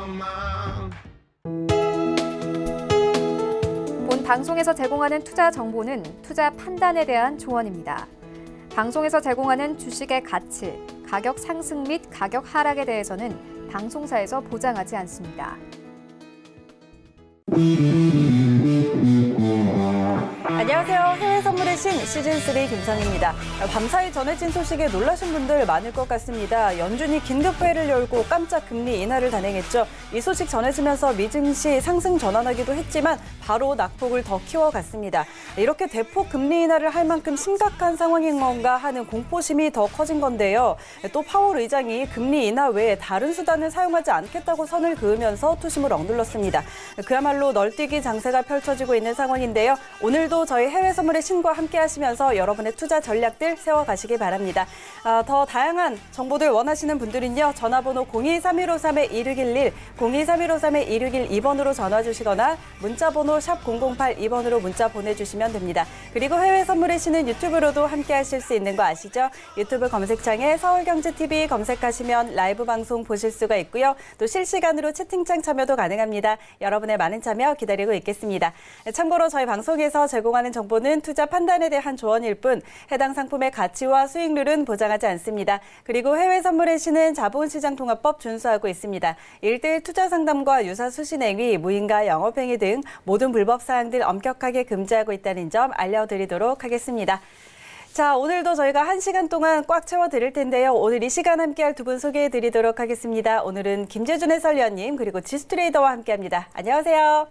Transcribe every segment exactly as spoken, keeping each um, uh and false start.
본 방송에서 제공하는 투자 정보는 투자 판단에 대한 조언입니다. 방송에서 제공하는 주식의 가치, 가격 상승 및 가격 하락에 대해서는 방송사에서 보장하지 않습니다. 안녕하세요. 해외 선물의 신 시즌삼 김선희입니다. 밤사이 전해진 소식에 놀라신 분들 많을 것 같습니다. 연준이 긴급회의를 열고 깜짝 금리 인하를 단행했죠. 이 소식 전해지면서 미증시 상승 전환하기도 했지만 바로 낙폭을 더 키워갔습니다. 이렇게 대폭 금리 인하를 할 만큼 심각한 상황인 건가 하는 공포심이 더 커진 건데요. 또 파월 의장이 금리 인하 외에 다른 수단을 사용하지 않겠다고 선을 그으면서 투심을 억눌렀습니다. 그야말로 널뛰기 장세가 펼쳐지고 있는 상황인데요. 오늘도 저희 해외 선물의 신과 함께 하시면서 여러분의 투자 전략들 세워가시기 바랍니다. 아, 더 다양한 정보들 원하시는 분들은요. 전화번호 공이 삼일오삼 일육일일, 공이 삼일오삼 일육일이 번으로 전화 주시거나 문자번호 샵 공공팔 이 번으로 문자 보내주시면 됩니다. 그리고 해외 선물의 신은 유튜브로도 함께 하실 수 있는 거 아시죠? 유튜브 검색창에 서울경제티비 검색하시면 라이브 방송 보실 수가 있고요. 또 실시간으로 채팅창 참여도 가능합니다. 여러분의 많은 참여 기다리고 있겠습니다. 참고로 저희 방송에서 제공하는 정보는 투자 판단에 대한 조언일 뿐 해당 상품의 가치와 수익률은 보장하지 않습니다. 그리고 해외 선물의 신은 자본시장통합법 준수하고 있습니다. 일대일 투자 상담과 유사 수신행위, 무인가 영업행위 등 모든 불법 사항들 엄격하게 금지하고 있다는 점 알려드리도록 하겠습니다. 자, 오늘도 저희가 한 시간 동안 꽉 채워드릴 텐데요. 오늘 이 시간 함께할 두 분 소개해드리도록 하겠습니다. 오늘은 김재준 해설위원님 그리고 지수트레이더와 함께합니다. 안녕하세요.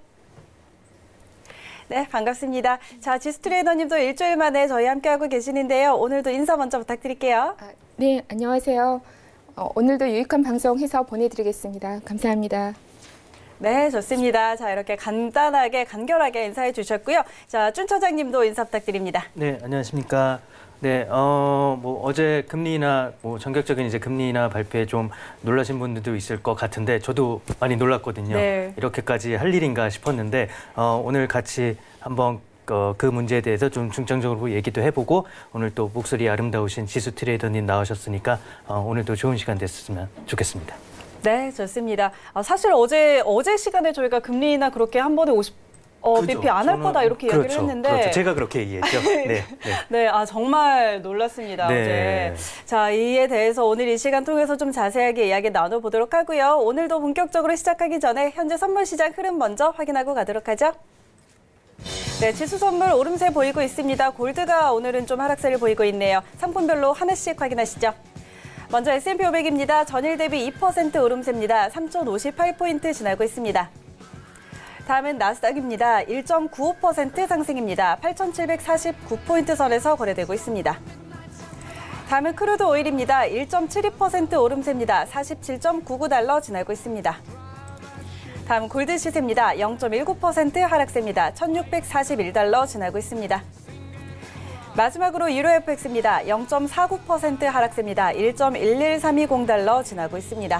네, 반갑습니다. 자, 지수트레이더님도 일주일 만에 저희 함께하고 계시는데요. 오늘도 인사 먼저 부탁드릴게요. 아, 네, 안녕하세요. 어, 오늘도 유익한 방송 해서 보내드리겠습니다. 감사합니다. 네, 좋습니다. 자, 이렇게 간단하게, 간결하게 인사해 주셨고요. 자, 준 차장님도 인사 부탁드립니다. 네, 안녕하십니까. 네, 어, 뭐 어제 금리 인하, 뭐 전격적인 이제 금리 인하 발표에 좀 놀라신 분들도 있을 것 같은데 저도 많이 놀랐거든요. 네. 이렇게까지 할 일인가 싶었는데 어, 오늘 같이 한번 어, 그 문제에 대해서 좀 중점적으로 얘기도 해보고 오늘 또 목소리 아름다우신 지수 트레이더님 나오셨으니까 어, 오늘도 좋은 시간 됐으면 좋겠습니다. 네, 좋습니다. 아, 사실 어제 어제 시간에 저희가 금리 인하 그렇게 한 번에 오십 어, 비피 안 할 거다 이렇게 그렇죠, 이야기를 했는데 그렇죠. 제가 그렇게 얘기했죠. 네, 네. 네, 아 정말 놀랐습니다. 네. 어제. 자, 이에 대해서 오늘 이 시간 통해서 좀 자세하게 이야기 나눠보도록 하고요. 오늘도 본격적으로 시작하기 전에 현재 선물 시장 흐름 먼저 확인하고 가도록 하죠. 네, 지수 선물 오름세 보이고 있습니다. 골드가 오늘은 좀 하락세를 보이고 있네요. 상품별로 하나씩 확인하시죠. 먼저 에스 앤 피 오백입니다. 전일 대비 이 퍼센트 오름세입니다. 삼천오십팔 포인트 지나고 있습니다. 다음은 나스닥입니다. 일 점 구오 퍼센트 상승입니다. 팔천칠백사십구 포인트 선에서 거래되고 있습니다. 다음은 크루드 오일입니다. 일 점 칠이 퍼센트 오름세입니다. 사십칠 점 구구 달러 지나고 있습니다. 다음 골드 시세입니다. 영 점 일구 퍼센트 하락세입니다. 천육백사십일 달러 지나고 있습니다. 마지막으로 유로 에프엑스입니다. 영 점 사구 퍼센트 하락세입니다. 일 점 일일삼이공 달러 지나고 있습니다.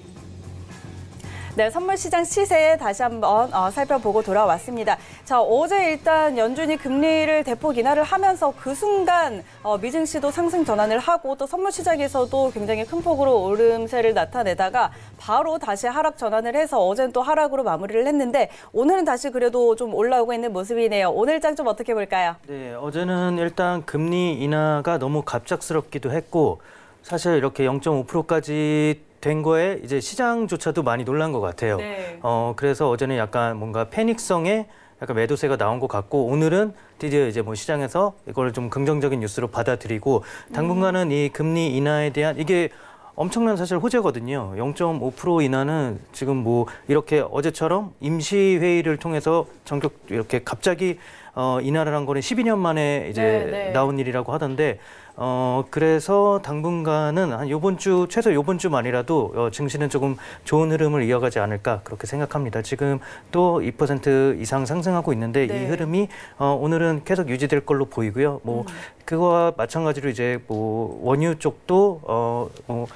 네, 선물 시장 시세 다시 한번 어, 살펴보고 돌아왔습니다. 자, 어제 일단 연준이 금리를 대폭 인하를 하면서 그 순간 어, 미증시도 상승 전환을 하고 또 선물 시장에서도 굉장히 큰 폭으로 오름세를 나타내다가 바로 다시 하락 전환을 해서 어제는 또 하락으로 마무리를 했는데 오늘은 다시 그래도 좀 올라오고 있는 모습이네요. 오늘 장 좀 어떻게 볼까요? 네, 어제는 일단 금리 인하가 너무 갑작스럽기도 했고 사실 이렇게 영 점 오 퍼센트까지 된 거에 이제 시장조차도 많이 놀란 것 같아요. 네. 어, 그래서 어제는 약간 뭔가 패닉성의 약간 매도세가 나온 것 같고 오늘은 드디어 이제 뭐 시장에서 이걸 좀 긍정적인 뉴스로 받아들이고 당분간은 음. 이 금리 인하에 대한 이게 엄청난 사실 호재거든요. 영 점 오 퍼센트 인하는 지금 뭐 이렇게 어제처럼 임시회의를 통해서 전격 이렇게 갑자기 어, 인하를 한 거는 십이 년 만에 이제 네, 네. 나온 일이라고 하던데 어, 그래서 당분간은 한 요번 주, 최소 요번 주만이라도 어, 증시는 조금 좋은 흐름을 이어가지 않을까 그렇게 생각합니다. 지금 또 이 퍼센트 이상 상승하고 있는데 네. 이 흐름이 어, 오늘은 계속 유지될 걸로 보이고요. 뭐 음. 그거와 마찬가지로 이제 뭐 원유 쪽도 어, 뭐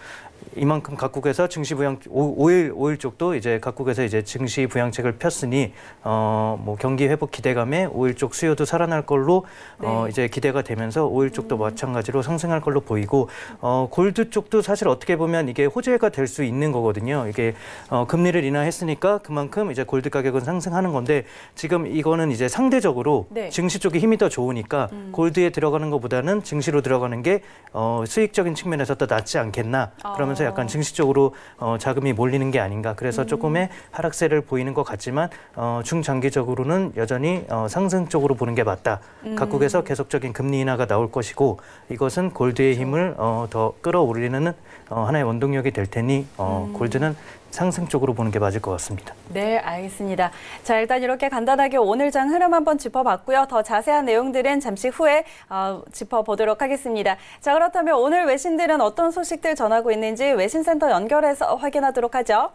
이만큼 각국에서 증시 부양 오일 오일 쪽도 이제 각국에서 이제 증시 부양책을 폈으니 어, 뭐 경기 회복 기대감에 오일 쪽 수요도 살아날 걸로 네. 어, 이제 기대가 되면서 오일 쪽도 음. 마찬가지로 상승할 걸로 보이고 어, 골드 쪽도 사실 어떻게 보면 이게 호재가 될 수 있는 거거든요. 이게 어, 금리를 인하했으니까 그만큼 이제 골드 가격은 상승하는 건데 지금 이거는 이제 상대적으로 네. 증시 쪽이 힘이 더 좋으니까 음. 골드에 들어가는 것보다는 증시로 들어가는 게 어, 수익적인 측면에서 더 낫지 않겠나. 그러면서 약간 증시 쪽으로 어, 자금이 몰리는 게 아닌가. 그래서 음. 조금의 하락세를 보이는 것 같지만 어, 중장기적으로는 여전히 어, 상승 쪽으로 보는 게 맞다. 음. 각국에서 계속적인 금리 인하가 나올 것이고 이것은 골드의 힘을 어, 더 끌어올리는 어, 하나의 원동력이 될 테니 어, 음. 골드는 상승 쪽으로 보는 게 맞을 것 같습니다. 네, 알겠습니다. 자, 일단 이렇게 간단하게 오늘 장 흐름 한번 짚어봤고요. 더 자세한 내용들은 잠시 후에 어, 짚어보도록 하겠습니다. 자, 그렇다면 오늘 외신들은 어떤 소식들 전하고 있는지 외신센터 연결해서 확인하도록 하죠.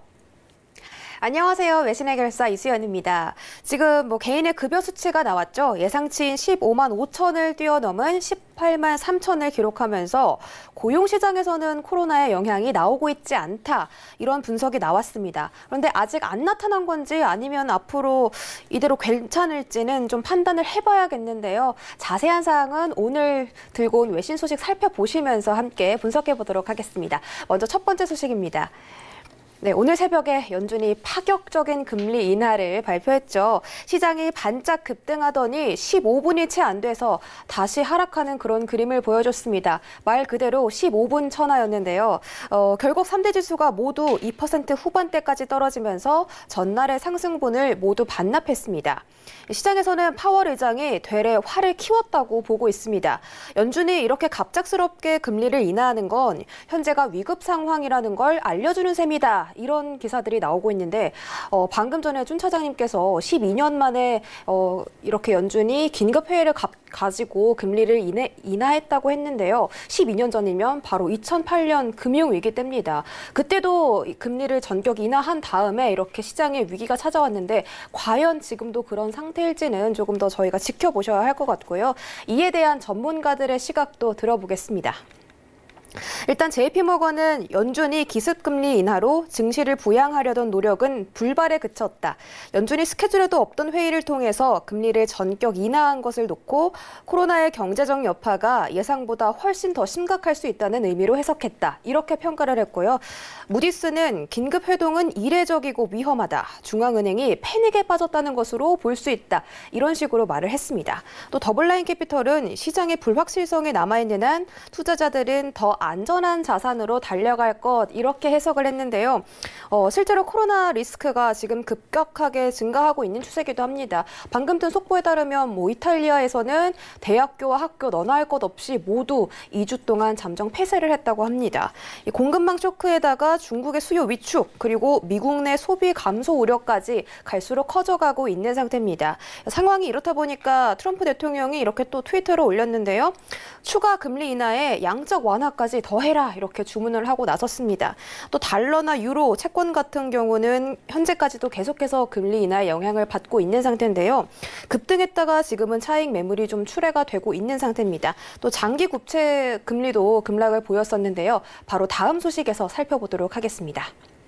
안녕하세요. 외신의 결사 이수연입니다. 지금 뭐 개인의 급여 수치가 나왔죠. 예상치인 십오만 오천을 뛰어넘은 십팔만 삼천을 기록하면서 고용시장에서는 코로나의 영향이 나오고 있지 않다. 이런 분석이 나왔습니다. 그런데 아직 안 나타난 건지 아니면 앞으로 이대로 괜찮을지는 좀 판단을 해봐야겠는데요. 자세한 사항은 오늘 들고 온 외신 소식 살펴보시면서 함께 분석해 보도록 하겠습니다. 먼저 첫 번째 소식입니다. 네, 오늘 새벽에 연준이 파격적인 금리 인하를 발표했죠. 시장이 반짝 급등하더니 십오 분이 채 안 돼서 다시 하락하는 그런 그림을 보여줬습니다. 말 그대로 십오 분 천하였는데요. 어, 결국 삼 대 지수가 모두 이 퍼센트 후반대까지 떨어지면서 전날의 상승분을 모두 반납했습니다. 시장에서는 파월 의장이 되레 화를 키웠다고 보고 있습니다. 연준이 이렇게 갑작스럽게 금리를 인하하는 건 현재가 위급 상황이라는 걸 알려주는 셈이다. 이런 기사들이 나오고 있는데 어, 방금 전에 준 차장님께서 십이 년 만에 어, 이렇게 연준이 긴급회의를 가, 가지고 금리를 인하, 인하했다고 했는데요. 십이 년 전이면 바로 이천팔 년 금융위기 때입니다. 그때도 금리를 전격 인하한 다음에 이렇게 시장에 위기가 찾아왔는데 과연 지금도 그런 상태일지는 조금 더 저희가 지켜보셔야 할 것 같고요. 이에 대한 전문가들의 시각도 들어보겠습니다. 일단 제이피모건은 연준이 기습금리 인하로 증시를 부양하려던 노력은 불발에 그쳤다. 연준이 스케줄에도 없던 회의를 통해서 금리를 전격 인하한 것을 놓고 코로나의 경제적 여파가 예상보다 훨씬 더 심각할 수 있다는 의미로 해석했다. 이렇게 평가를 했고요. 무디스는 긴급 회동은 이례적이고 위험하다. 중앙은행이 패닉에 빠졌다는 것으로 볼 수 있다. 이런 식으로 말을 했습니다. 또 더블라인 캐피털은 시장의 불확실성이 남아있는 한 투자자들은 더 안전한 자산으로 달려갈 것 이렇게 해석을 했는데요. 어, 실제로 코로나 리스크가 지금 급격하게 증가하고 있는 추세이기도 합니다. 방금 든 속보에 따르면 뭐 이탈리아에서는 대학교와 학교 너나 할 것 없이 모두 이 주 동안 잠정 폐쇄를 했다고 합니다. 이 공급망 쇼크에다가 중국의 수요 위축 그리고 미국 내 소비 감소 우려까지 갈수록 커져가고 있는 상태입니다. 상황이 이렇다 보니까 트럼프 대통령이 이렇게 또 트위터를 올렸는데요. 추가 금리 인하에 양적 완화까지 더해라 이렇게 주문을 하고 나섰습니다. 또 달러나 유로, 채권 같은 경우는 현재까지도 계속해서 금리 인하의 영향을 받고 있는 상태인데요. 급등했다가 지금은 차익 매물이 좀 출회가 되고 있는 상태입니다. 또 장기 국채 금리도 급락을 보였었는데요. 바로 다음 소식에서 살펴보도록 하겠습니다.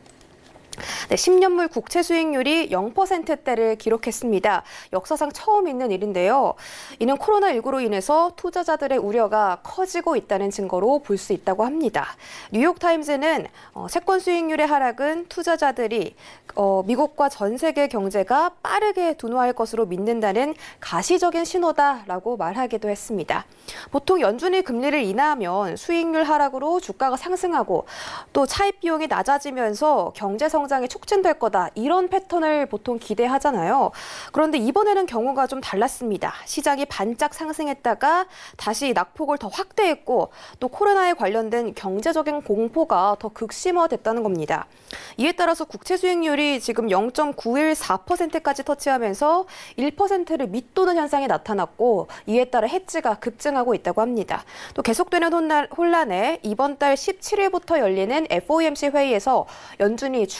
네, 십 년물 국채 수익률이 영 퍼센트대를 기록했습니다. 역사상 처음 있는 일인데요. 이는 코로나십구로 인해서 투자자들의 우려가 커지고 있다는 증거로 볼 수 있다고 합니다. 뉴욕타임즈는 어, 채권 수익률의 하락은 투자자들이 어, 미국과 전 세계 경제가 빠르게 둔화할 것으로 믿는다는 가시적인 신호다라고 말하기도 했습니다. 보통 연준이 금리를 인하하면 수익률 하락으로 주가가 상승하고 또 차입 비용이 낮아지면서 경제 성장이 촉진될 거다. 이런 패턴을 보통 기대하잖아요. 그런데 이번에는 경우가 좀 달랐습니다. 시장이 반짝 상승했다가 다시 낙폭을 더 확대했고 또 코로나에 관련된 경제적인 공포가 더 극심화됐다는 겁니다. 이에 따라서 국채 수익률이 지금 영 점 구일사 퍼센트까지 터치하면서 일 퍼센트를 밑도는 현상이 나타났고 이에 따라 해지가 급증하고 있다고 합니다. 또 계속되는 혼란에 이번 달 십칠 일부터 열리는 에프오엠씨 회의에서 연준이 추가적으로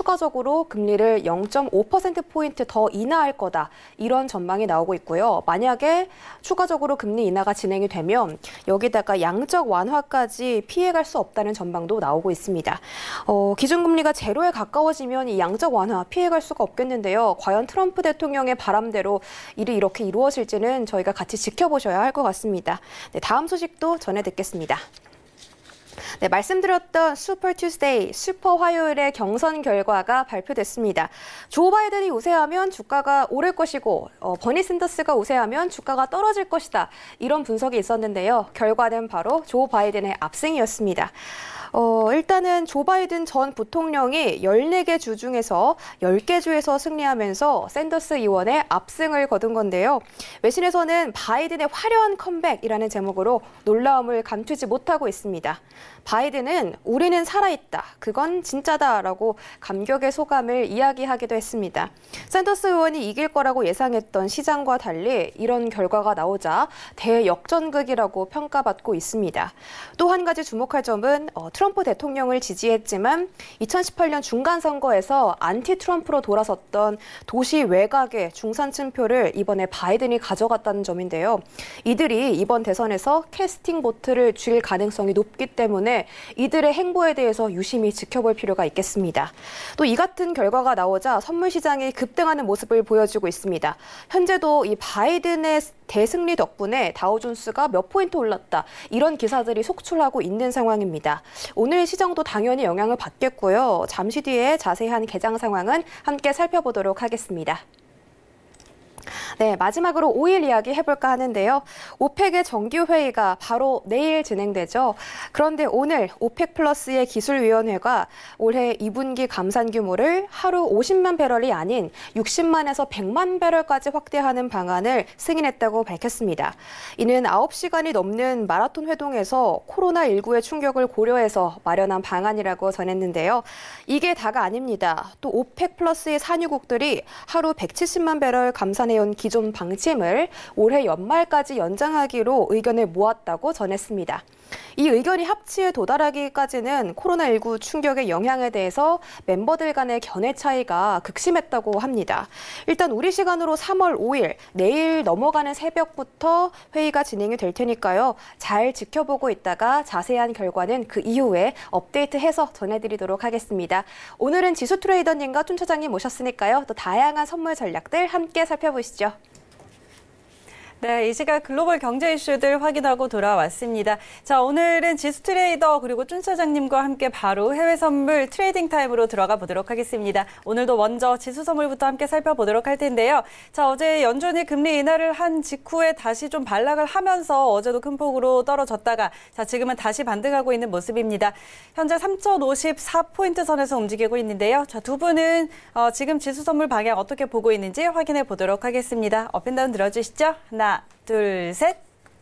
앞으로 금리를 영 점 오 퍼센트 포인트 더 인하할 거다. 이런 전망이 나오고 있고요. 만약에 추가적으로 금리 인하가 진행이 되면 여기다가 양적 완화까지 피해갈 수 없다는 전망도 나오고 있습니다. 어, 기준금리가 제로에 가까워지면 이 양적 완화 피해갈 수가 없겠는데요. 과연 트럼프 대통령의 바람대로 일이 이렇게 이루어질지는 저희가 같이 지켜보셔야 할 것 같습니다. 네, 다음 소식도 전해 듣겠습니다. 네, 말씀드렸던 슈퍼 투스데이, 슈퍼 화요일의 경선 결과가 발표됐습니다. 조 바이든이 우세하면 주가가 오를 것이고 어, 버니 샌더스가 우세하면 주가가 떨어질 것이다. 이런 분석이 있었는데요. 결과는 바로 조 바이든의 압승이었습니다. 어, 일단은 조 바이든 전 부통령이 열네 개 주 중에서 열 개 주에서 승리하면서 샌더스 의원의 압승을 거둔 건데요. 외신에서는 바이든의 화려한 컴백이라는 제목으로 놀라움을 감추지 못하고 있습니다. 바이든은 우리는 살아있다. 그건 진짜다라고 감격의 소감을 이야기하기도 했습니다. 샌더스 의원이 이길 거라고 예상했던 시장과 달리 이런 결과가 나오자 대역전극이라고 평가받고 있습니다. 또 한 가지 주목할 점은 어, 트럼프 대통령을 지지했지만 이천십팔 년 중간선거에서 안티 트럼프로 돌아섰던 도시 외곽의 중산층표를 이번에 바이든이 가져갔다는 점인데요. 이들이 이번 대선에서 캐스팅 보트를 쥘 가능성이 높기 때문에 이들의 행보에 대해서 유심히 지켜볼 필요가 있겠습니다. 또 이 같은 결과가 나오자 선물 시장이 급등하는 모습을 보여주고 있습니다. 현재도 이 바이든의 대승리 덕분에 다우존스가 몇 포인트 올랐다. 이런 기사들이 속출하고 있는 상황입니다. 오늘 시장도 당연히 영향을 받겠고요. 잠시 뒤에 자세한 개장 상황은 함께 살펴보도록 하겠습니다. 네, 마지막으로 오 일 이야기 해볼까 하는데요. 오펙의 정기회의가 바로 내일 진행되죠. 그런데 오늘 오펙 플러스의 기술위원회가 올해 이 분기 감산 규모를 하루 오십만 배럴이 아닌 육십만에서 백만 배럴까지 확대하는 방안을 승인했다고 밝혔습니다. 이는 아홉 시간이 넘는 마라톤 회동에서 코로나십구의 충격을 고려해서 마련한 방안이라고 전했는데요. 이게 다가 아닙니다. 또 오펙 플러스의 산유국들이 하루 백칠십만 배럴 감산해온 기존 방침을 올해 연말까지 연장하기로 의견을 모았다고 전했습니다. 이 의견이 합치에 도달하기까지는 코로나십구 충격의 영향에 대해서 멤버들 간의 견해 차이가 극심했다고 합니다. 일단 우리 시간으로 삼월 오일, 내일 넘어가는 새벽부터 회의가 진행이 될 테니까요. 잘 지켜보고 있다가 자세한 결과는 그 이후에 업데이트해서 전해드리도록 하겠습니다. 오늘은 지수 트레이더님과 준 차장님 모셨으니까요. 또 다양한 선물 전략들 함께 살펴보시죠. 네, 이 시각 글로벌 경제 이슈들 확인하고 돌아왔습니다. 자, 오늘은 지수 트레이더 그리고 준 차장님과 함께 바로 해외 선물 트레이딩 타임으로 들어가 보도록 하겠습니다. 오늘도 먼저 지수 선물부터 함께 살펴보도록 할 텐데요. 자, 어제 연준이 금리 인하를 한 직후에 다시 좀 반락을 하면서 어제도 큰 폭으로 떨어졌다가 자, 지금은 다시 반등하고 있는 모습입니다. 현재 삼천오십사 포인트 선에서 움직이고 있는데요. 자, 두 분은 어, 지금 지수 선물 방향 어떻게 보고 있는지 확인해 보도록 하겠습니다. 업앤다운 들어주시죠. 하나, 둘, 셋.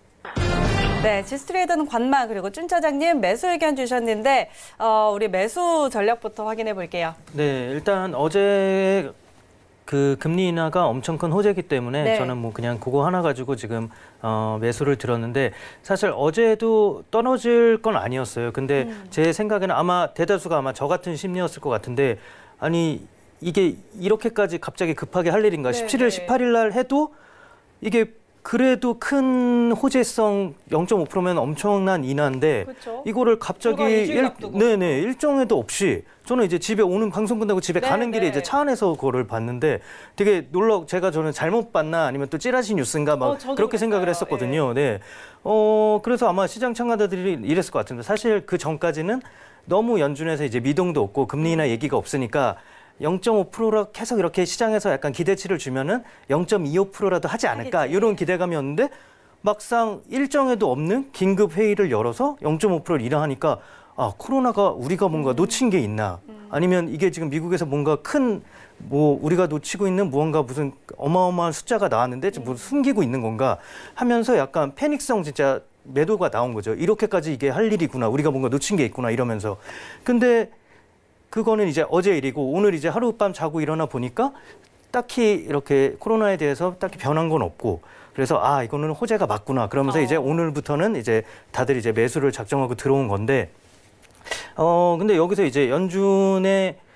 네, 지수 트레이더는 관망 그리고 준 차장님 매수 의견 주셨는데 어, 우리 매수 전략부터 확인해 볼게요. 네, 일단 어제 그 금리 인하가 엄청 큰 호재이기 때문에 네. 저는 뭐 그냥 그거 하나 가지고 지금 어, 매수를 들었는데 사실 어제도 떨어질 건 아니었어요. 근데 음. 제 생각에는 아마 대다수가 아마 저 같은 심리였을 것 같은데 아니 이게 이렇게까지 갑자기 급하게 할 일인가? 네, 십칠 일, 네. 십팔 일 날 해도 이게 그래도 큰 호재성 영 점 오 퍼센트면 엄청난 인하인데 그쵸? 이거를 갑자기 일, 네네 일정에도 없이 저는 이제 집에 오는 방송 끝나고 집에 네, 가는 길에 네. 이제 차 안에서 그거를 봤는데 되게 놀라 제가 저는 잘못 봤나 아니면 또 찌라시 뉴스인가 막 어, 그렇게 그랬어요. 생각을 했었거든요. 예. 네. 어 그래서 아마 시장 참가자들이 이랬을 것 같은데 사실 그 전까지는 너무 연준에서 이제 미동도 없고 금리 인하 얘기가 없으니까 영 점 오 퍼센트로 계속 이렇게 시장에서 약간 기대치를 주면은 영 점 이오 퍼센트라도 하지 않을까 하겠지. 이런 기대감이었는데 막상 일정에도 없는 긴급 회의를 열어서 영 점 오 퍼센트를 인하하니까 아 코로나가 우리가 뭔가 놓친 게 있나 아니면 이게 지금 미국에서 뭔가 큰 뭐 우리가 놓치고 있는 무언가 무슨 어마어마한 숫자가 나왔는데 뭐 숨기고 있는 건가 하면서 약간 패닉성 진짜 매도가 나온 거죠. 이렇게까지 이게 할 일이구나 우리가 뭔가 놓친 게 있구나 이러면서 근데 그거는 이제 어제 일이고 오늘 이제 하룻밤 자고 일어나 보니까 딱히 이렇게 코로나에 대해서 딱히 변한 건 없고 그래서 아 이거는 호재가 맞구나 그러면서 어. 이제 오늘부터는 이제 다들 이제 매수를 작정하고 들어온 건데 어 근데 여기서 이제 연준의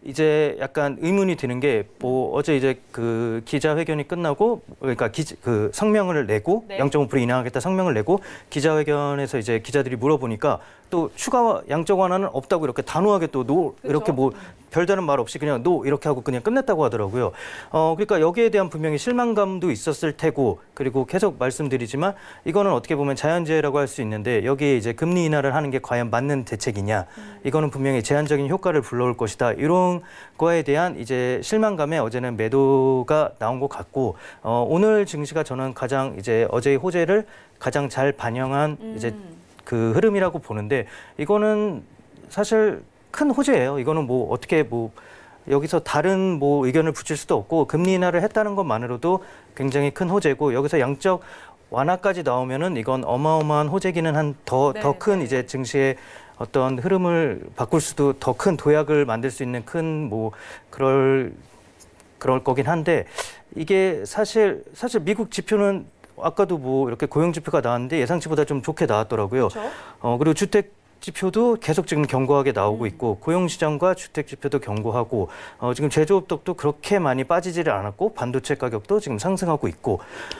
이제 약간 의문이 드는 게 뭐 어제 이제 그 기자회견이 끝나고 그러니까 기, 그 성명을 내고 네. 영 점 오 퍼센트 인하하겠다 성명을 내고 기자회견에서 이제 기자들이 물어보니까 또 추가 양적 완화는 없다고 이렇게 단호하게 또 노, 이렇게 뭐 별다른 말 없이 그냥 노 이렇게 하고 그냥 끝냈다고 하더라고요. 어 그러니까 여기에 대한 분명히 실망감도 있었을 테고 그리고 계속 말씀드리지만 이거는 어떻게 보면 자연재해라고 할 수 있는데 여기에 이제 금리 인하를 하는 게 과연 맞는 대책이냐 이거는 분명히 제한적인 효과를 불러올 것이다 이런 거에 대한 이제 실망감에 어제는 매도가 나온 것 같고 어, 오늘 증시가 저는 가장 이제 어제의 호재를 가장 잘 반영한 음. 이제 그 흐름이라고 보는데 이거는 사실 큰 호재예요. 이거는 뭐 어떻게 뭐 여기서 다른 뭐 의견을 붙일 수도 없고 금리 인하를 했다는 것만으로도 굉장히 큰 호재고 여기서 양적 완화까지 나오면은 이건 어마어마한 호재기는 한 더 더 큰 네. 이제 증시의 어떤 흐름을 바꿀 수도 더 큰 도약을 만들 수 있는 큰 뭐 그럴 그럴 거긴 한데 이게 사실 사실 미국 지표는 아까도 뭐 이렇게 고용 지표가 나왔는데 예상치보다 좀 좋게 나왔더라고요. 그렇죠? 어 그리고 주택 지표도 계속 지금 견고하게 나오고 있고 고용 시장과 주택 지표도 견고하고 어 지금 제조업덕도 그렇게 많이 빠지지를 않았고 반도체 가격도 지금 상승하고 있고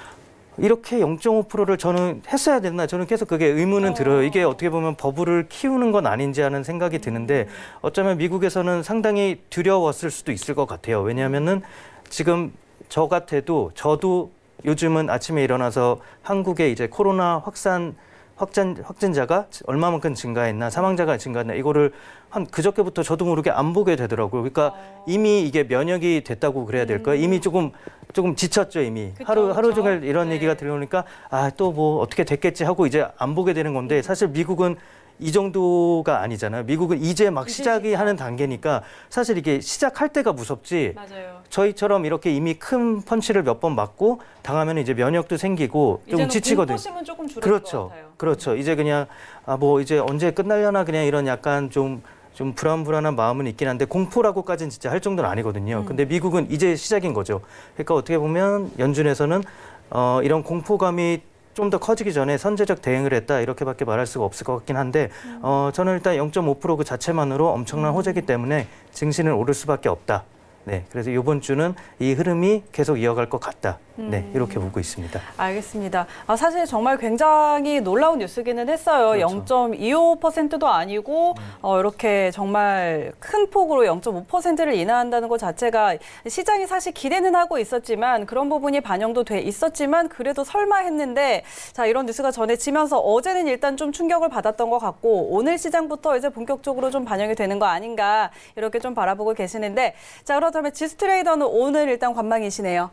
이렇게 영 점 오 퍼센트를 저는 했어야 됐나 저는 계속 그게 의문은 들어요. 이게 어떻게 보면 버블을 키우는 건 아닌지 하는 생각이 드는데 어쩌면 미국에서는 상당히 두려웠을 수도 있을 것 같아요. 왜냐하면은 지금 저 같아도 저도 요즘은 아침에 일어나서 한국에 이제 코로나 확산 확진, 확진자가 얼마만큼 증가했나 사망자가 증가했나 이거를 한 그저께부터 저도 모르게 안 보게 되더라고요. 그러니까 어. 이미 이게 면역이 됐다고 그래야 될까요? 음. 이미 조금 조금 지쳤죠 이미. 그쵸, 하루 하루 그쵸? 종일 이런 네. 얘기가 들려오니까 아 또 뭐 어떻게 됐겠지 하고 이제 안 보게 되는 건데 사실 미국은 이 정도가 아니잖아요. 미국은 이제 막 시작이 시작. 하는 단계니까 사실 이게 시작할 때가 무섭지. 맞아요. 저희처럼 이렇게 이미 큰 펀치를 몇 번 맞고 당하면 이제 면역도 생기고 좀 지치거든요. 공포심은 조금 줄어들 그렇죠. 것 같아요. 그렇죠. 이제 그냥 아 뭐 이제 언제 끝날려나 그냥 이런 약간 좀 좀 불안불안한 마음은 있긴 한데 공포라고까지는 진짜 할 정도는 아니거든요. 음. 근데 미국은 이제 시작인 거죠. 그러니까 어떻게 보면 연준에서는 어, 이런 공포감이 좀 더 커지기 전에 선제적 대응을 했다 이렇게밖에 말할 수가 없을 것 같긴 한데 음. 어, 저는 일단 영 점 오 퍼센트 그 자체만으로 엄청난 호재이기 때문에 증시는 오를 수밖에 없다. 네, 그래서 이번 주는 이 흐름이 계속 이어갈 것 같다. 네, 이렇게 보고 있습니다. 알겠습니다. 아, 사실 정말 굉장히 놀라운 뉴스기는 했어요. 그렇죠. 영 점 이오 퍼센트도 아니고 음. 어, 이렇게 정말 큰 폭으로 영 점 오 퍼센트를 인하한다는 것 자체가 시장이 사실 기대는 하고 있었지만 그런 부분이 반영도 돼 있었지만 그래도 설마 했는데 자 이런 뉴스가 전해지면서 어제는 일단 좀 충격을 받았던 것 같고 오늘 시장부터 이제 본격적으로 좀 반영이 되는 거 아닌가 이렇게 좀 바라보고 계시는데 자 그렇다면 지수트레이더는 오늘 일단 관망이시네요.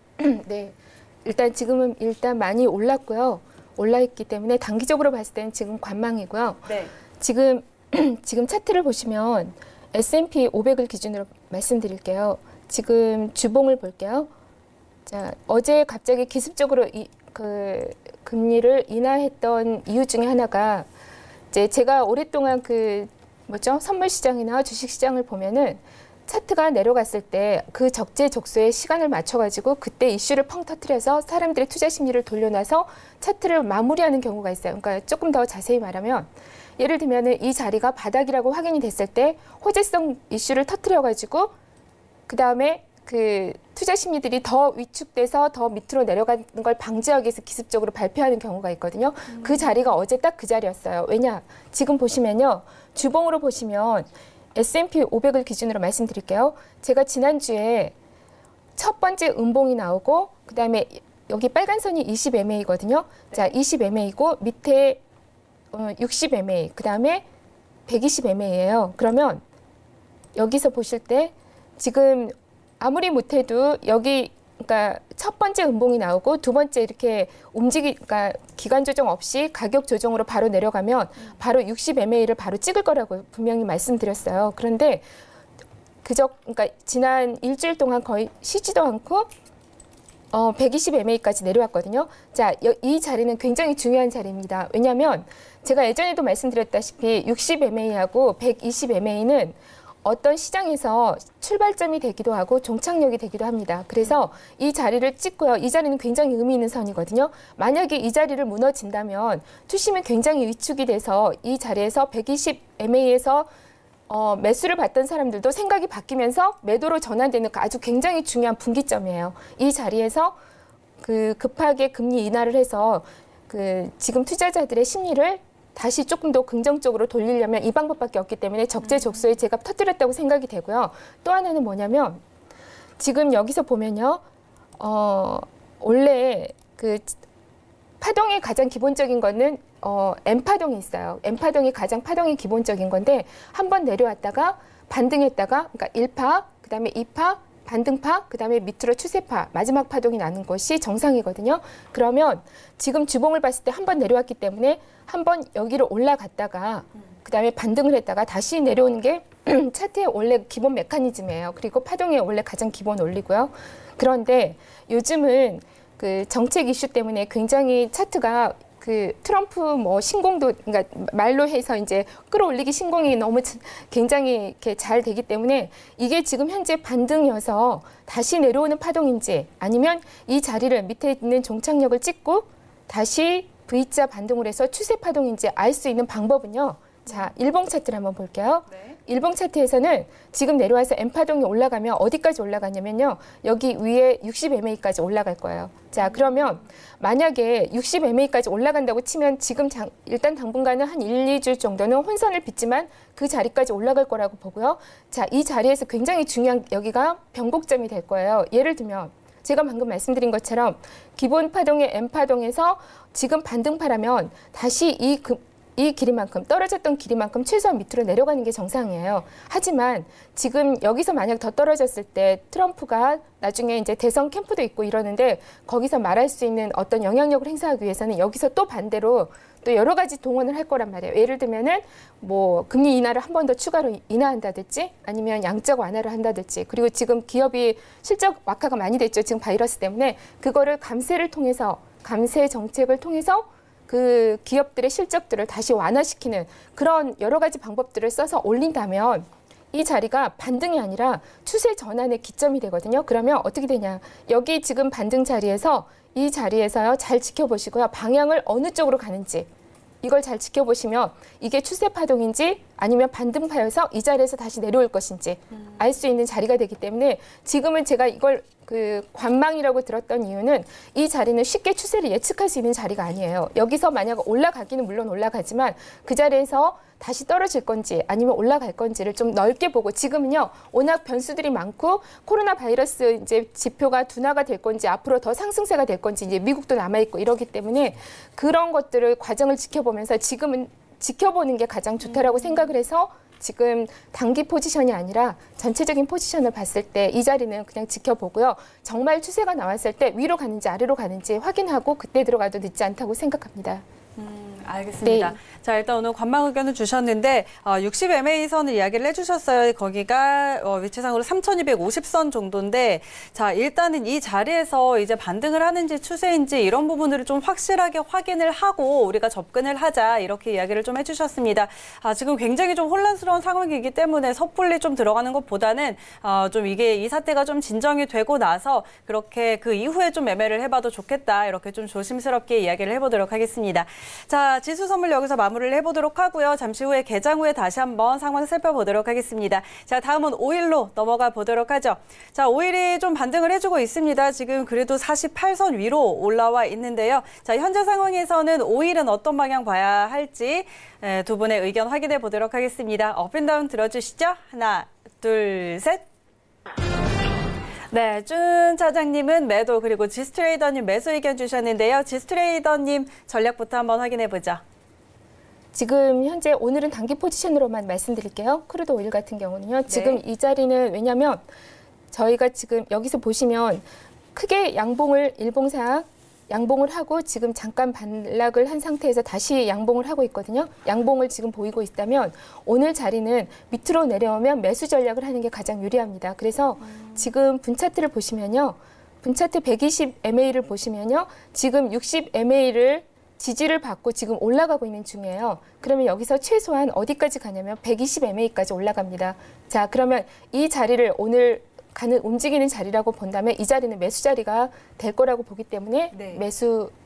네, 일단 지금은 일단 많이 올랐고요. 올라있기 때문에 단기적으로 봤을 때는 지금 관망이고요. 네. 지금 지금 차트를 보시면 에스 앤 피 오백을 기준으로 말씀드릴게요. 지금 주봉을 볼게요. 자, 어제 갑자기 기습적으로 이, 그 금리를 인하했던 이유 중에 하나가 이제 제가 오랫동안 그 뭐죠 선물 시장이나 주식 시장을 보면은. 차트가 내려갔을 때 그 적재적소에 시간을 맞춰가지고 그때 이슈를 펑 터뜨려서 사람들의 투자 심리를 돌려놔서 차트를 마무리하는 경우가 있어요. 그러니까 조금 더 자세히 말하면 예를 들면 이 자리가 바닥이라고 확인이 됐을 때 호재성 이슈를 터뜨려가지고 그 다음에 그 투자 심리들이 더 위축돼서 더 밑으로 내려가는 걸 방지하기 위해서 기습적으로 발표하는 경우가 있거든요. 음. 그 자리가 어제 딱 그 자리였어요. 왜냐? 지금 보시면요. 주봉으로 보시면 에스 앤 피 오백을 기준으로 말씀드릴게요. 제가 지난주에 첫 번째 음봉이 나오고 그다음에 여기 빨간 선이 이십 엠 에이거든요. 네. 자, 이십 엠 에이고 밑에 육십 엠 에이, 그다음에 백이십 엠 에이예요. 그러면 여기서 보실 때 지금 아무리 못해도 여기 그러니까 첫 번째 음봉이 나오고 두 번째 이렇게 움직이, 그러니까 기간 조정 없이 가격 조정으로 바로 내려가면 바로 육십 엠 에이를 바로 찍을 거라고 분명히 말씀드렸어요. 그런데 그저 그러니까 지난 일주일 동안 거의 쉬지도 않고 어, 백이십 엠 에이까지 내려왔거든요. 자, 이 자리는 굉장히 중요한 자리입니다. 왜냐하면 제가 예전에도 말씀드렸다시피 육십 엠 에이하고 백이십 엠 에이는 어떤 시장에서 출발점이 되기도 하고 종착역이 되기도 합니다. 그래서 이 자리를 찍고요. 이 자리는 굉장히 의미 있는 선이거든요. 만약에 이 자리를 무너진다면 투심이 굉장히 위축이 돼서 이 자리에서 백이십 엠 에이에서 어, 매수를 받던 사람들도 생각이 바뀌면서 매도로 전환되는 아주 굉장히 중요한 분기점이에요. 이 자리에서 그 급하게 금리 인하를 해서 그 지금 투자자들의 심리를 다시 조금 더 긍정적으로 돌리려면 이 방법밖에 없기 때문에 적재적소에 제가 터뜨렸다고 생각이 되고요. 또 하나는 뭐냐면 지금 여기서 보면요. 어, 원래 그 파동의 가장 기본적인 거는 어, M파동이 있어요. M파동이 가장 파동이 기본적인 건데 한번 내려왔다가 반등했다가 그러니까 일 파, 그다음에 이 파, 반등파, 그다음에 밑으로 추세파, 마지막 파동이 나는 것이 정상이거든요. 그러면 지금 주봉을 봤을 때 한번 내려왔기 때문에 한번 여기로 올라갔다가 그다음에 반등을 했다가 다시 내려오는 게 차트의 원래 기본 메커니즘이에요. 그리고 파동의 원래 가장 기본 원리고요. 그런데 요즘은 그 정책 이슈 때문에 굉장히 차트가 그 트럼프 뭐 신공도 그러니까 말로 해서 이제 끌어올리기 신공이 너무 굉장히 이렇게 잘 되기 때문에 이게 지금 현재 반등이어서 다시 내려오는 파동인지 아니면 이 자리를 밑에 있는 종착역을 찍고 다시 V자 반등을 해서 추세 파동인지 알 수 있는 방법은요. 자, 일봉 차트를 한번 볼게요. 네. 일봉 차트에서는 지금 내려와서 M파동이 올라가면 어디까지 올라가냐면요. 여기 위에 육십 엠에이까지 올라갈 거예요. 자, 그러면 만약에 육십 엠에이까지 올라간다고 치면 지금 장, 일단 당분간은 한 일, 이 주 정도는 혼선을 빚지만 그 자리까지 올라갈 거라고 보고요. 자, 이 자리에서 굉장히 중요한 여기가 변곡점이 될 거예요. 예를 들면 제가 방금 말씀드린 것처럼 기본 파동의 M파동에서 지금 반등파라면 다시 이 그, 이 길이만큼 떨어졌던 길이만큼 최소한 밑으로 내려가는 게 정상이에요. 하지만 지금 여기서 만약 더 떨어졌을 때 트럼프가 나중에 이제 대선 캠프도 있고 이러는데 거기서 말할 수 있는 어떤 영향력을 행사하기 위해서는 여기서 또 반대로 또 여러 가지 동원을 할 거란 말이에요. 예를 들면은 뭐 금리 인하를 한 번 더 추가로 인하한다든지 아니면 양적 완화를 한다든지 그리고 지금 기업이 실적 악화가 많이 됐죠. 지금 바이러스 때문에 그거를 감세를 통해서 감세 정책을 통해서 그 기업들의 실적들을 다시 완화시키는 그런 여러 가지 방법들을 써서 올린다면 이 자리가 반등이 아니라 추세 전환의 기점이 되거든요. 그러면 어떻게 되냐. 여기 지금 반등 자리에서 이 자리에서요. 잘 지켜보시고요. 방향을 어느 쪽으로 가는지 이걸 잘 지켜보시면 이게 추세 파동인지 아니면 반등파여서 이 자리에서 다시 내려올 것인지 알 수 있는 자리가 되기 때문에 지금은 제가 이걸 그 관망이라고 들었던 이유는 이 자리는 쉽게 추세를 예측할 수 있는 자리가 아니에요. 여기서 만약 올라가기는 물론 올라가지만 그 자리에서 다시 떨어질 건지 아니면 올라갈 건지를 좀 넓게 보고 지금은요. 워낙 변수들이 많고 코로나 바이러스 이제 지표가 둔화가 될 건지 앞으로 더 상승세가 될 건지 이제 미국도 남아 있고 이러기 때문에 그런 것들을 과정을 지켜보면서 지금은 지켜보는 게 가장 좋다라고 생각을 해서 지금 단기 포지션이 아니라 전체적인 포지션을 봤을 때 이 자리는 그냥 지켜보고요. 정말 추세가 나왔을 때 위로 가는지 아래로 가는지 확인하고 그때 들어가도 늦지 않다고 생각합니다. 음, 알겠습니다. 네. 자, 일단 오늘 관망 의견을 주셨는데 어, 육십 엠에이 선을 이야기를 해주셨어요. 거기가 어, 위치상으로 삼천이백오십 선 정도인데 자, 일단은 이 자리에서 이제 반등을 하는지 추세인지 이런 부분들을 좀 확실하게 확인을 하고 우리가 접근을 하자 이렇게 이야기를 좀 해주셨습니다. 아, 지금 굉장히 좀 혼란스러운 상황이기 때문에 섣불리 좀 들어가는 것보다는 어, 좀 이게 이 사태가 좀 진정이 되고 나서 그렇게 그 이후에 좀 매매를 해봐도 좋겠다 이렇게 좀 조심스럽게 이야기를 해보도록 하겠습니다. 자, 지수 선물 여기서 마무리를 해보도록 하고요. 잠시 후에 개장 후에 다시 한번 상황 살펴보도록 하겠습니다. 자, 다음은 오일로 넘어가 보도록 하죠. 자, 오일이 좀 반등을 해주고 있습니다. 지금 그래도 사십팔 선 위로 올라와 있는데요. 자, 현재 상황에서는 오일은 어떤 방향 봐야 할지 에, 두 분의 의견 확인해 보도록 하겠습니다. 업앤다운 들어주시죠. 하나, 둘, 셋. 네, 준 차장님은 매도 그리고 지스트레이더님 매수 의견 주셨는데요. 지스트레이더님 전략부터 한번 확인해 보죠. 지금 현재 오늘은 단기 포지션으로만 말씀드릴게요. 크루드 오일 같은 경우는요. 지금 네. 이 자리는 왜냐하면 저희가 지금 여기서 보시면 크게 양봉을 일봉상 양봉을 하고 지금 잠깐 반락을 한 상태에서 다시 양봉을 하고 있거든요. 양봉을 지금 보이고 있다면 오늘 자리는 밑으로 내려오면 매수 전략을 하는 게 가장 유리합니다. 그래서 음. 지금 분차트를 보시면요. 분차트 백이십 엠에이를 보시면요. 지금 육십 엠에이를 지지를 받고 지금 올라가고 있는 중이에요. 그러면 여기서 최소한 어디까지 가냐면 백이십 엠에이까지 올라갑니다. 자, 그러면 이 자리를 오늘 가는 움직이는 자리라고 본다면 이 자리는 매수 자리가 될 거라고 보기 때문에 네. 매수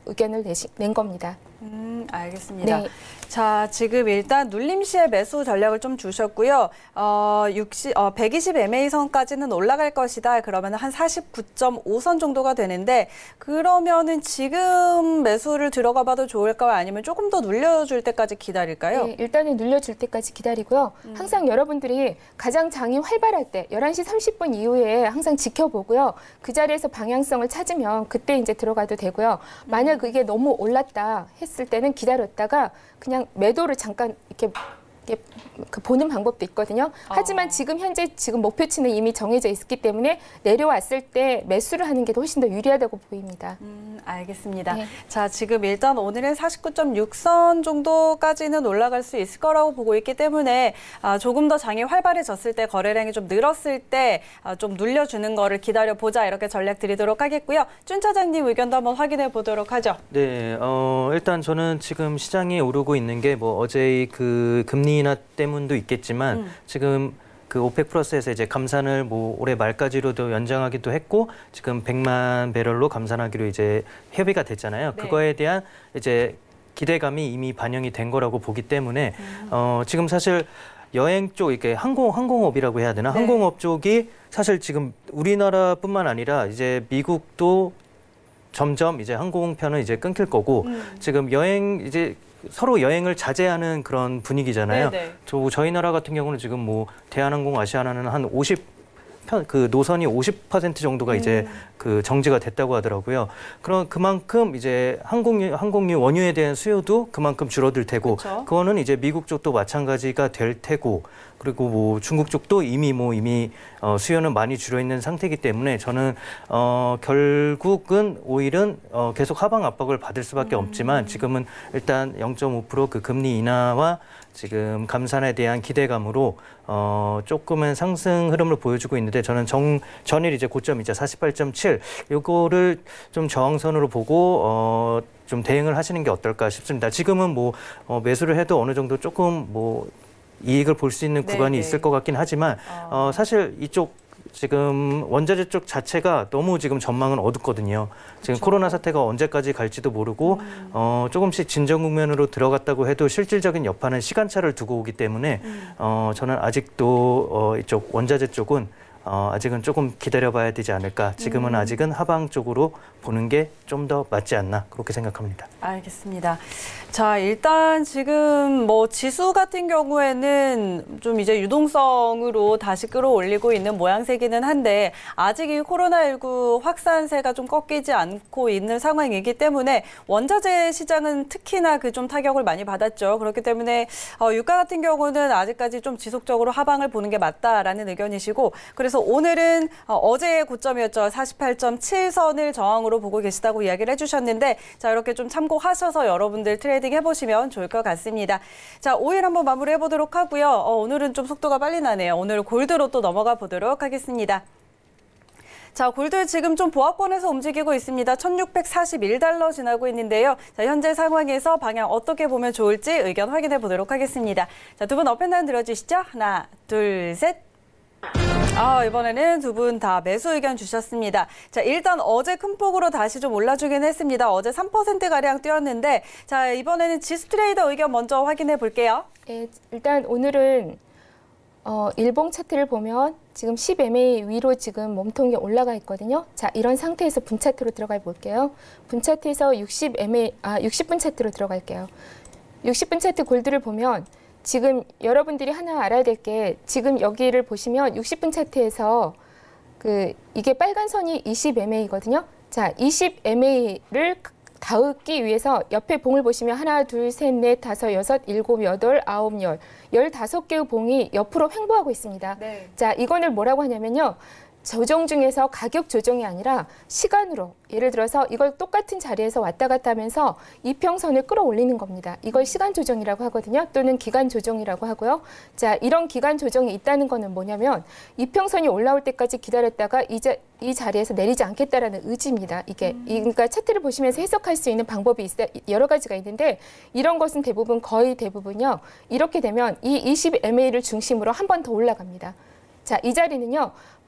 의견을 내시, 낸 겁니다. 음, 알겠습니다. 네. 자, 지금 일단 눌림시의 매수 전략을 좀 주셨고요. 어, 육십, 어, 백이십 엠에이 선까지는 올라갈 것이다. 그러면 한 사십구 점 오 선 정도가 되는데 그러면은 지금 매수를 들어가 봐도 좋을까요? 아니면 조금 더 눌려줄 때까지 기다릴까요? 네, 일단은 눌려줄 때까지 기다리고요. 음. 항상 여러분들이 가장 장이 활발할 때 열한 시 삼십 분 이후에 항상 지켜보고요. 그 자리에서 방향성을 찾으면 그때 이제 들어가도 되고요. 만약 그게 너무 올랐다 했을 때는 기다렸다가 그냥 매도를 잠깐 이렇게, 이렇게 보는 방법도 있거든요. 하지만 지금 현재 지금 목표치는 이미 정해져 있기 때문에 내려왔을 때 매수를 하는 게 훨씬 더 유리하다고 보입니다. 음, 알겠습니다. 네. 자, 지금 일단 오늘은 사십구 점 육 선 정도까지는 올라갈 수 있을 거라고 보고 있기 때문에 아, 조금 더 장이 활발해졌을 때 거래량이 좀 늘었을 때 좀 아, 눌려주는 거를 기다려보자 이렇게 전략 드리도록 하겠고요. 준 차장님 의견도 한번 확인해 보도록 하죠. 네, 어, 일단 저는 지금 시장이 오르고 있는 게 뭐 어제의 그 금리 인하 때문도 있겠지만 음. 지금 그 오펙 플러스에서 이제 감산을 뭐 올해 말까지로도 연장하기도 했고 지금 백만 배럴로 감산하기로 이제 협의가 됐잖아요. 네. 그거에 대한 이제 기대감이 이미 반영이 된 거라고 보기 때문에 음. 어, 지금 사실 여행 쪽 이렇게 항공 항공업이라고 해야 되나? 네. 항공업 쪽이 사실 지금 우리나라뿐만 아니라 이제 미국도 점점 이제 항공편은 이제 끊길 거고 음. 지금 여행 이제 서로 여행을 자제하는 그런 분위기잖아요. 네네. 저, 저희 나라 같은 경우는 지금 뭐 대한항공, 아시아나는 한 오십 편, 그 노선이 오십 퍼센트 정도가 음. 이제 그 정지가 됐다고 하더라고요. 그럼 그만큼 이제 항공유, 항공유 원유에 대한 수요도 그만큼 줄어들 테고, 그쵸? 그거는 이제 미국 쪽도 마찬가지가 될 테고, 그리고 뭐 중국 쪽도 이미 뭐 이미 어, 수요는 많이 줄어 있는 상태이기 때문에 저는 어, 결국은 오일은 어, 계속 하방 압박을 받을 수밖에 음. 없지만 지금은 일단 영 점 오 퍼센트 그 금리 인하와 지금 감산에 대한 기대감으로 어, 조금은 상승 흐름을 보여주고 있는데 저는 정, 전일 이제 고점이자 사십팔 점 칠 이거를 좀 저항선으로 보고 어, 좀 대응을 하시는 게 어떨까 싶습니다. 지금은 뭐 어, 매수를 해도 어느 정도 조금 뭐 이익을 볼 수 있는 구간이 네네. 있을 것 같긴 하지만 어. 어, 사실 이쪽 지금 원자재 쪽 자체가 너무 지금 전망은 어둡거든요. 지금 그렇죠. 코로나 사태가 언제까지 갈지도 모르고 음. 어, 조금씩 진정 국면으로 들어갔다고 해도 실질적인 여파는 시간차를 두고 오기 때문에 음. 어, 저는 아직도 어, 이쪽 원자재 쪽은 어, 아직은 조금 기다려봐야 되지 않을까. 지금은 음. 아직은 하방 쪽으로 보는 게 좀 더 맞지 않나 그렇게 생각합니다. 알겠습니다. 자, 일단 지금 뭐 지수 같은 경우에는 좀 이제 유동성으로 다시 끌어올리고 있는 모양새기는 한데 아직 이 코로나십구 확산세가 좀 꺾이지 않고 있는 상황이기 때문에 원자재 시장은 특히나 그 좀 타격을 많이 받았죠. 그렇기 때문에 어, 유가 같은 경우는 아직까지 좀 지속적으로 하방을 보는 게 맞다라는 의견이시고 그래서 오늘은 어, 어제의 고점이었죠. 사십팔 점 칠 선을 저항으로 보고 계시다고 이야기를 해주셨는데 자 이렇게 좀 참고하셔서 여러분들 트레이딩 해보시면 좋을 것 같습니다. 자, 오일 한번 마무리해 보도록 하고요. 어, 오늘은 좀 속도가 빨리 나네요. 오늘 골드로 또 넘어가 보도록 하겠습니다. 자, 골드 지금 좀 보합권에서 움직이고 있습니다. 천육백사십일 달러 지나고 있는데요. 자, 현재 상황에서 방향 어떻게 보면 좋을지 의견 확인해 보도록 하겠습니다. 자, 두 분 업앤다운 들어주시죠. 하나, 둘, 셋. 아, 이번에는 두 분 다 매수 의견 주셨습니다. 자, 일단 어제 큰 폭으로 다시 좀 올라주긴 했습니다. 어제 삼 퍼센트가량 뛰었는데, 자, 이번에는 지수 트레이더 의견 먼저 확인해 볼게요. 네, 일단 오늘은 어, 일봉 차트를 보면 지금 십 엠에이 위로 지금 몸통이 올라가 있거든요. 자, 이런 상태에서 분 차트로 들어가 볼게요. 분 차트에서 육십 엠에이, 아, 육십 분 차트로 들어갈게요. 육십 분 차트 골드를 보면 지금 여러분들이 하나 알아야 될 게 지금 여기를 보시면 육십 분 차트에서 그 이게 빨간 선이 이십 엠에이거든요. 자, 이십 엠에이를 닿기 위해서 옆에 봉을 보시면 하나, 둘, 셋, 넷, 다섯, 여섯, 일곱, 여덟, 아홉, 열, 열다섯 개의 봉이 옆으로 횡보하고 있습니다. 네. 자, 이거를 뭐라고 하냐면요. 조정 중에서 가격 조정이 아니라 시간으로 예를 들어서 이걸 똑같은 자리에서 왔다 갔다 하면서 이평선을 끌어올리는 겁니다. 이걸 시간 조정이라고 하거든요. 또는 기간 조정이라고 하고요. 자, 이런 기간 조정이 있다는 거는 뭐냐면 이평선이 올라올 때까지 기다렸다가 이제 이 자리에서 내리지 않겠다라는 의지입니다. 이게 음. 그러니까 차트를 보시면서 해석할 수 있는 방법이 있어 여러 가지가 있는데 이런 것은 대부분 거의 대부분요. 이렇게 되면 이 이십 엠에이를 중심으로 한 번 더 올라갑니다. 자, 이 자리는요.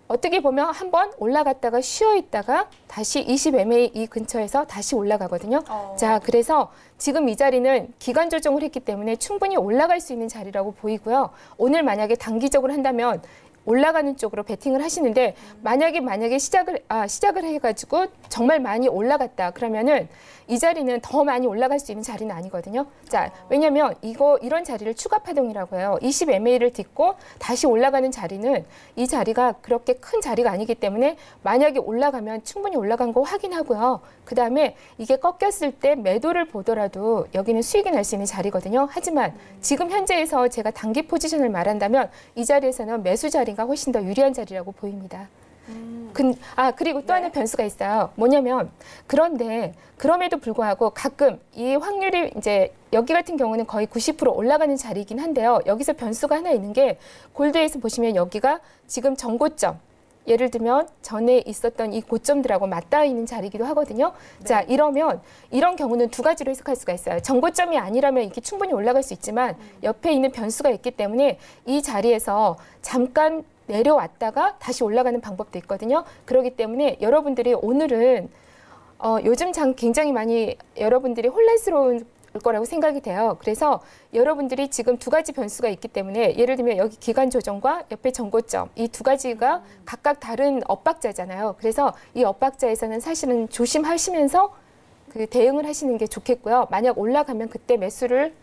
어떻게 보면 한번 올라갔다가 쉬어 있다가 다시 이십 엠에이 이 근처에서 다시 올라가거든요. 어. 자, 그래서 지금 이 자리는 기간 조정을 했기 때문에 충분히 올라갈 수 있는 자리라고 보이고요. 오늘 만약에 단기적으로 한다면 올라가는 쪽으로 베팅을 하시는데 만약에 만약에 시작을 아 시작을 해가지고 정말 많이 올라갔다 그러면은 이 자리는 더 많이 올라갈 수 있는 자리는 아니거든요. 자, 왜냐하면 이거 이런 자리를 추가 파동이라고 해요. 이십 엠에이를 딛고 다시 올라가는 자리는 이 자리가 그렇게 큰 자리가 아니기 때문에 만약에 올라가면 충분히 올라간 거 확인하고요. 그 다음에 이게 꺾였을 때 매도를 보더라도 여기는 수익이 날 수 있는 자리거든요. 하지만 지금 현재에서 제가 단기 포지션을 말한다면 이 자리에서는 매수 자리가 훨씬 더 유리한 자리라고 보입니다. 음. 근, 아 그리고 또 네. 하나 변수가 있어요. 뭐냐면 그런데 그럼에도 불구하고 가끔 이 확률이 이제 여기 같은 경우는 거의 구십 퍼센트 올라가는 자리이긴 한데요. 여기서 변수가 하나 있는 게 골드에서 보시면 여기가 지금 전고점 예를 들면 전에 있었던 이 고점들하고 맞닿아 있는 자리이기도 하거든요. 네. 자, 이러면 이런 경우는 두 가지로 해석할 수가 있어요. 전고점이 아니라면 이게 충분히 올라갈 수 있지만 옆에 있는 변수가 있기 때문에 이 자리에서 잠깐 내려왔다가 다시 올라가는 방법도 있거든요. 그렇기 때문에 여러분들이 오늘은 어, 요즘 장 굉장히 많이 여러분들이 혼란스러운 거라고 생각이 돼요. 그래서 여러분들이 지금 두 가지 변수가 있기 때문에 예를 들면 여기 기간 조정과 옆에 전고점 이 두 가지가 각각 다른 엇박자잖아요. 그래서 이 엇박자에서는 사실은 조심하시면서 그 대응을 하시는 게 좋겠고요. 만약 올라가면 그때 매수를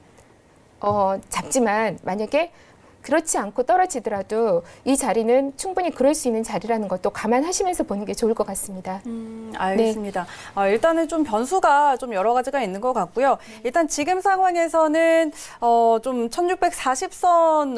어, 잡지만 만약에 그렇지 않고 떨어지더라도 이 자리는 충분히 그럴 수 있는 자리라는 것도 감안하시면서 보는 게 좋을 것 같습니다. 음, 알겠습니다. 네. 어, 일단은 좀 변수가 좀 여러 가지가 있는 것 같고요. 일단 지금 상황에서는 어, 좀 천육백사십 선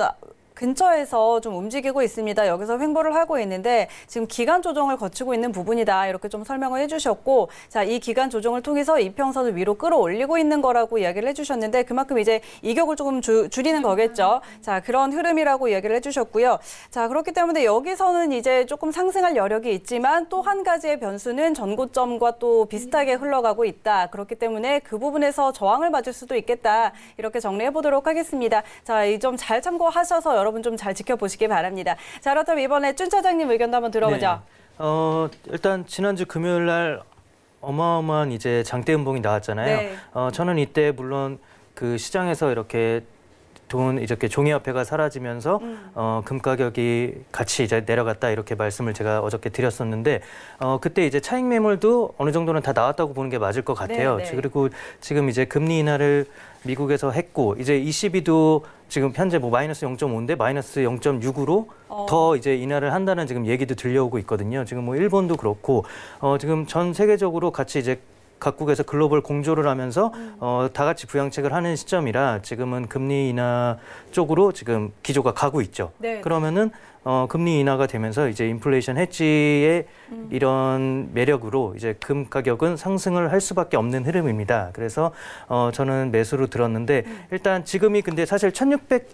근처에서 좀 움직이고 있습니다. 여기서 횡보를 하고 있는데 지금 기간 조정을 거치고 있는 부분이다. 이렇게 좀 설명을 해주셨고, 자, 이 기간 조정을 통해서 이평선을 위로 끌어올리고 있는 거라고 이야기를 해주셨는데 그만큼 이제 이격을 조금 주, 줄이는 거겠죠. 자, 그런 흐름이라고 이야기를 해주셨고요. 자, 그렇기 때문에 여기서는 이제 조금 상승할 여력이 있지만 또 한 가지의 변수는 전고점과 또 비슷하게 흘러가고 있다. 그렇기 때문에 그 부분에서 저항을 맞을 수도 있겠다. 이렇게 정리해 보도록 하겠습니다. 자, 이 점 잘 참고하셔서 여러분 좀 잘 지켜보시기 바랍니다. 자, 그렇다면 이번에 쭌 차장님 의견도 한번 들어보죠. 네. 어, 일단 지난주 금요일 날 어마어마한 이제 장대 음봉이 나왔잖아요. 네. 어, 저는 이때 물론 그 시장에서 이렇게 돈 이렇게 종이화폐가 사라지면서 음. 어, 금 가격이 같이 이제 내려갔다 이렇게 말씀을 제가 어저께 드렸었는데 어, 그때 이제 차익 매물도 어느 정도는 다 나왔다고 보는 게 맞을 것 같아요. 네, 네. 그리고 지금 이제 금리 인하를 미국에서 했고 이제 이씨비도 지금 현재 뭐 마이너스 영 점 오인데 마이너스 영 점 육으로 어. 더 이제 인하를 한다는 지금 얘기도 들려오고 있거든요. 지금 뭐 일본도 그렇고 어, 지금 전 세계적으로 같이 이제 각국에서 글로벌 공조를 하면서 음. 어, 다 같이 부양책을 하는 시점이라 지금은 금리 인하 쪽으로 지금 기조가 가고 있죠. 네. 그러면은 어, 금리 인하가 되면서 이제 인플레이션 해지의 음. 이런 매력으로 이제 금 가격은 상승을 할 수밖에 없는 흐름입니다. 그래서 어, 저는 매수로 들었는데 음. 일단 지금이 근데 사실 천육백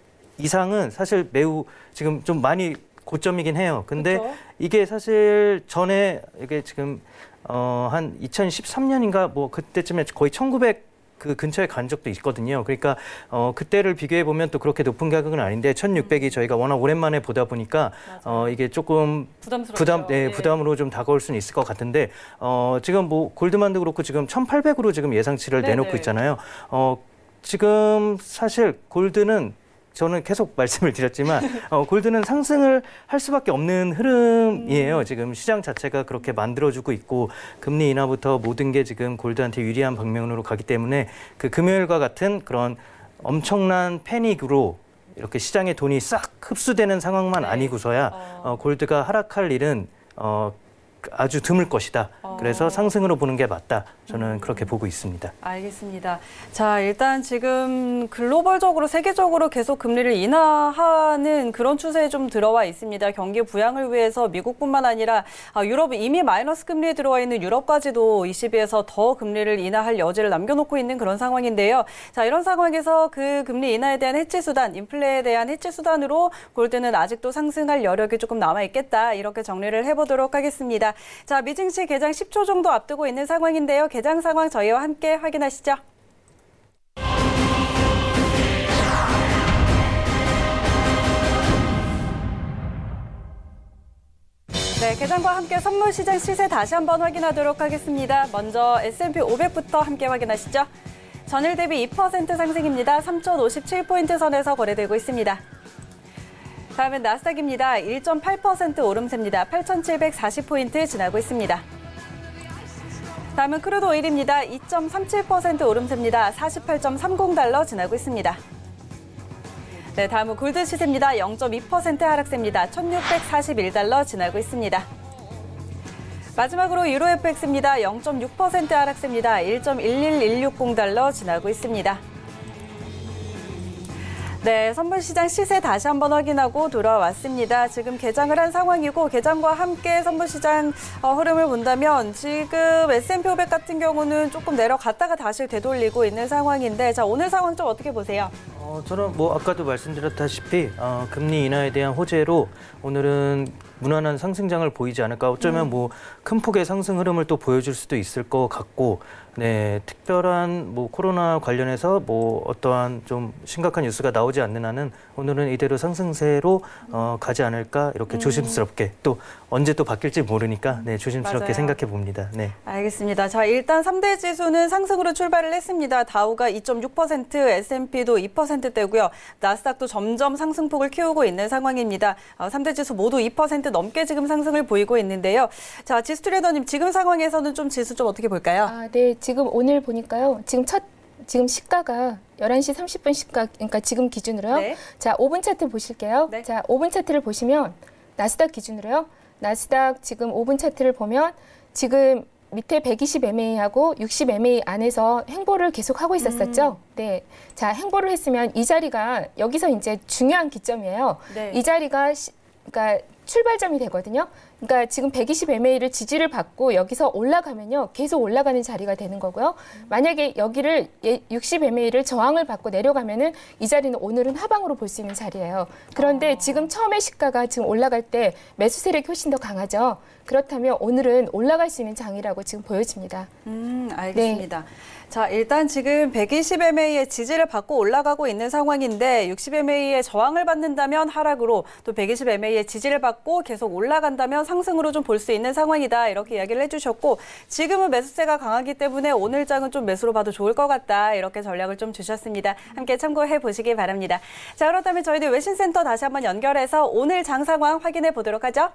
이상은 사실 매우 지금 좀 많이 고점이긴 해요. 근데 그렇죠? 이게 사실 전에 이게 지금 어, 한 이천십삼 년인가 뭐 그때쯤에 거의 천구백 그 근처에 간 적도 있거든요. 그러니까 어, 그때를 비교해 보면 또 그렇게 높은 가격은 아닌데 천육백이 저희가 워낙 오랜만에 보다 보니까 어, 이게 조금 부담, 네, 예. 부담으로 좀 다가올 수는 있을 것 같은데 어, 지금 뭐 골드만도 그렇고 지금 천팔백으로 지금 예상치를 네네. 내놓고 있잖아요. 어, 지금 사실 골드는 저는 계속 말씀을 드렸지만 어, 골드는 상승을 할 수밖에 없는 흐름이에요. 지금 시장 자체가 그렇게 만들어주고 있고 금리 인하부터 모든 게 지금 골드한테 유리한 방면으로 가기 때문에 그 금요일과 같은 그런 엄청난 패닉으로 이렇게 시장에 돈이 싹 흡수되는 상황만 네. 아니고서야 어, 골드가 하락할 일은 어, 아주 드물 것이다. 어. 그래서 상승으로 보는 게 맞다. 저는 음. 그렇게 보고 있습니다. 알겠습니다. 자, 일단 지금 글로벌적으로 세계적으로 계속 금리를 인하하는 그런 추세에 좀 들어와 있습니다. 경기 부양을 위해서 미국뿐만 아니라 유럽은 이미 마이너스 금리에 들어와 있는 유럽까지도 이씨비에서 더 금리를 인하할 여지를 남겨놓고 있는 그런 상황인데요. 자, 이런 상황에서 그 금리 인하에 대한 해치 수단, 인플레에 대한 해치 수단으로 골드는 아직도 상승할 여력이 조금 남아 있겠다. 이렇게 정리를 해보도록 하겠습니다. 자, 미증시 개장 십 초 정도 앞두고 있는 상황인데요. 개장 상황 저희와 함께 확인하시죠. 네, 개장과 함께 선물 시장 시세 다시 한번 확인하도록 하겠습니다. 먼저 에스 앤 피 오백부터 함께 확인하시죠. 전일 대비 이 퍼센트 상승입니다. 삼천오십칠 포인트 선에서 거래되고 있습니다. 다음은 나스닥입니다. 일 점 팔 퍼센트 오름세입니다. 팔천칠백사십 포인트 지나고 있습니다. 다음은 크루드 오일입니다. 이 점 삼칠 퍼센트 오름세입니다. 사십팔 점 삼십 달러 지나고 있습니다. 네, 다음은 골드 시세입니다. 영 점 이 퍼센트 하락세입니다. 천육백사십일 달러 지나고 있습니다. 마지막으로 유로 에프 엑스입니다. 영 점 육 퍼센트 하락세입니다. 일 점 일일일육공 달러 지나고 있습니다. 네, 선물시장 시세 다시 한번 확인하고 돌아왔습니다. 지금 개장을 한 상황이고 개장과 함께 선물시장 어, 흐름을 본다면 지금 에스 앤 피 오백 같은 경우는 조금 내려갔다가 다시 되돌리고 있는 상황인데 자 오늘 상황 좀 어떻게 보세요? 어, 저는 뭐 아까도 말씀드렸다시피 어, 금리 인하에 대한 호재로 오늘은 무난한 상승장을 보이지 않을까. 어쩌면 음. 뭐 큰 폭의 상승 흐름을 또 보여줄 수도 있을 것 같고, 네, 특별한 뭐 코로나 관련해서 뭐 어떠한 좀 심각한 뉴스가 나오지 않는 한은 오늘은 이대로 상승세로 어, 가지 않을까 이렇게 음. 조심스럽게 또 언제 또 바뀔지 모르니까 네, 조심스럽게 맞아요. 생각해 봅니다. 네. 알겠습니다. 자, 일단 삼 대 지수는 상승으로 출발을 했습니다. 다우가 이 점 육 퍼센트, 에스 앤 피도 이 퍼센트대고요. 나스닥도 점점 상승폭을 키우고 있는 상황입니다. 어, 삼 대 지수 모두 이 퍼센트 넘게 지금 상승을 보이고 있는데요. 자, 지수 트레이더님 지금 상황에서는 좀 지수 좀 어떻게 볼까요? 아, 네. 지금 오늘 보니까요. 지금 첫 지금 시가가 열한 시 삼십 분 시가, 그러니까 지금 기준으로요. 네. 자, 오 분 차트 보실게요. 네. 자, 오 분 차트를 보시면 나스닥 기준으로요. 나스닥 지금 오 분 차트를 보면 지금 밑에 백이십 엠에이하고 육십 엠에이 안에서 행보를 계속 하고 있었었죠. 음. 네. 자, 행보를 했으면 이 자리가 여기서 이제 중요한 기점이에요. 네. 이 자리가 시, 그러니까 출발점이 되거든요. 그러니까 지금 백이십 엠에이를 지지를 받고 여기서 올라가면요. 계속 올라가는 자리가 되는 거고요. 만약에 여기를 육십 엠에이를 저항을 받고 내려가면은 이 자리는 오늘은 하방으로 볼 수 있는 자리예요. 그런데 어. 지금 처음에 시가가 지금 올라갈 때 매수 세력이 훨씬 더 강하죠. 그렇다면 오늘은 올라갈 수 있는 장이라고 지금 보여집니다. 음, 알겠습니다. 네. 자, 일단 지금 백이십 엠에이의 지지를 받고 올라가고 있는 상황인데 육십 엠에이의 저항을 받는다면 하락으로 또 백이십 엠에이의 지지를 받고 계속 올라간다면 상승으로 좀 볼 수 있는 상황이다. 이렇게 이야기를 해주셨고 지금은 매수세가 강하기 때문에 오늘 장은 좀 매수로 봐도 좋을 것 같다. 이렇게 전략을 좀 주셨습니다. 함께 참고해 보시기 바랍니다. 자, 그렇다면 저희들 외신센터 다시 한번 연결해서 오늘 장 상황 확인해 보도록 하죠.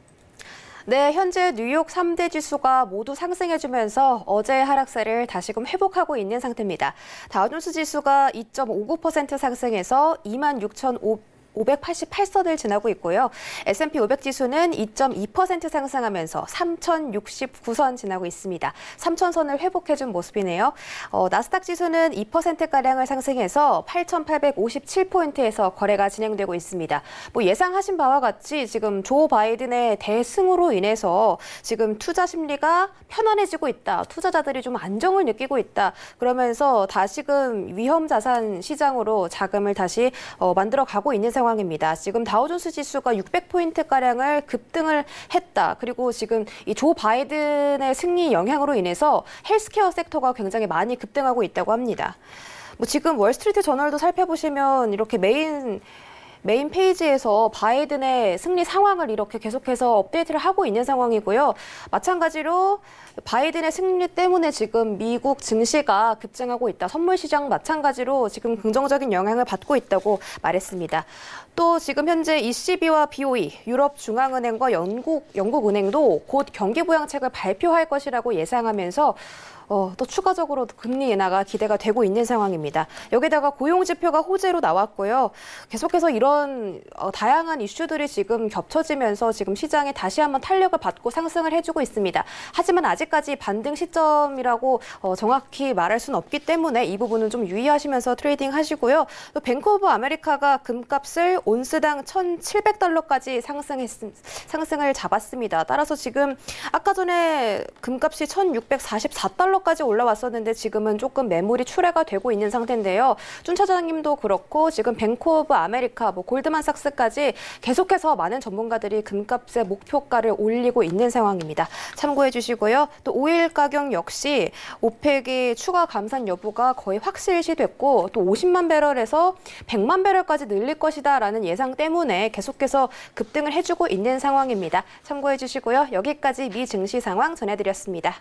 네, 현재 뉴욕 삼 대 지수가 모두 상승해주면서 어제의 하락세를 다시금 회복하고 있는 상태입니다. 다우존스 지수가 이 점 오구 퍼센트 상승해서 이만 육천오백팔십팔 선을 지나고 있고요. 에스 앤 피 오백 지수는 이 점 이 퍼센트 상승하면서 삼천육십구 선 지나고 있습니다. 삼천 선을 회복해준 모습이네요. 어, 나스닥 지수는 이 퍼센트가량을 상승해서 팔천팔백오십칠 포인트에서 거래가 진행되고 있습니다. 뭐 예상하신 바와 같이 지금 조 바이든의 대승으로 인해서 지금 투자 심리가 편안해지고 있다. 투자자들이 좀 안정을 느끼고 있다. 그러면서 다시금 위험 자산 시장으로 자금을 다시 어, 만들어 가고 있는 상황입니다. 지금 다우존스 지수가 육백 포인트가량을 급등을 했다. 그리고 지금 이 조 바이든의 승리 영향으로 인해서 헬스케어 섹터가 굉장히 많이 급등하고 있다고 합니다. 뭐 지금 월스트리트 저널도 살펴보시면 이렇게 메인 메인 페이지에서 바이든의 승리 상황을 이렇게 계속해서 업데이트를 하고 있는 상황이고요. 마찬가지로 바이든의 승리 때문에 지금 미국 증시가 급증하고 있다. 선물 시장 마찬가지로 지금 긍정적인 영향을 받고 있다고 말했습니다. 또 지금 현재 이씨비와 비오이, 유럽중앙은행과 영국, 영국은행도 곧 경기부양책을 발표할 것이라고 예상하면서 어, 또 추가적으로 금리 인하가 기대가 되고 있는 상황입니다. 여기다가 고용지표가 호재로 나왔고요. 계속해서 이런 어, 다양한 이슈들이 지금 겹쳐지면서 지금 시장이 다시 한번 탄력을 받고 상승을 해주고 있습니다. 하지만 아직까지 반등 시점이라고 어, 정확히 말할 수는 없기 때문에 이 부분은 좀 유의하시면서 트레이딩 하시고요. 또 뱅크 오브 아메리카가 금값을 온스당 천칠백 달러까지 상승했, 상승을 잡았습니다. 따라서 지금 아까 전에 금값이 천육백사십사 달러 달러까지 올라왔었는데 지금은 조금 매물이 출회가 되고 있는 상태인데요. 준 차장님도 그렇고 지금 뱅크 오브 아메리카, 뭐 골드만삭스까지 계속해서 많은 전문가들이 금값의 목표가를 올리고 있는 상황입니다. 참고해 주시고요. 또 오일 가격 역시 오펙이 추가 감산 여부가 거의 확실시됐고 또 오십만 배럴에서 백만 배럴까지 늘릴 것이다라는 예상 때문에 계속해서 급등을 해주고 있는 상황입니다. 참고해 주시고요. 여기까지 미 증시 상황 전해드렸습니다.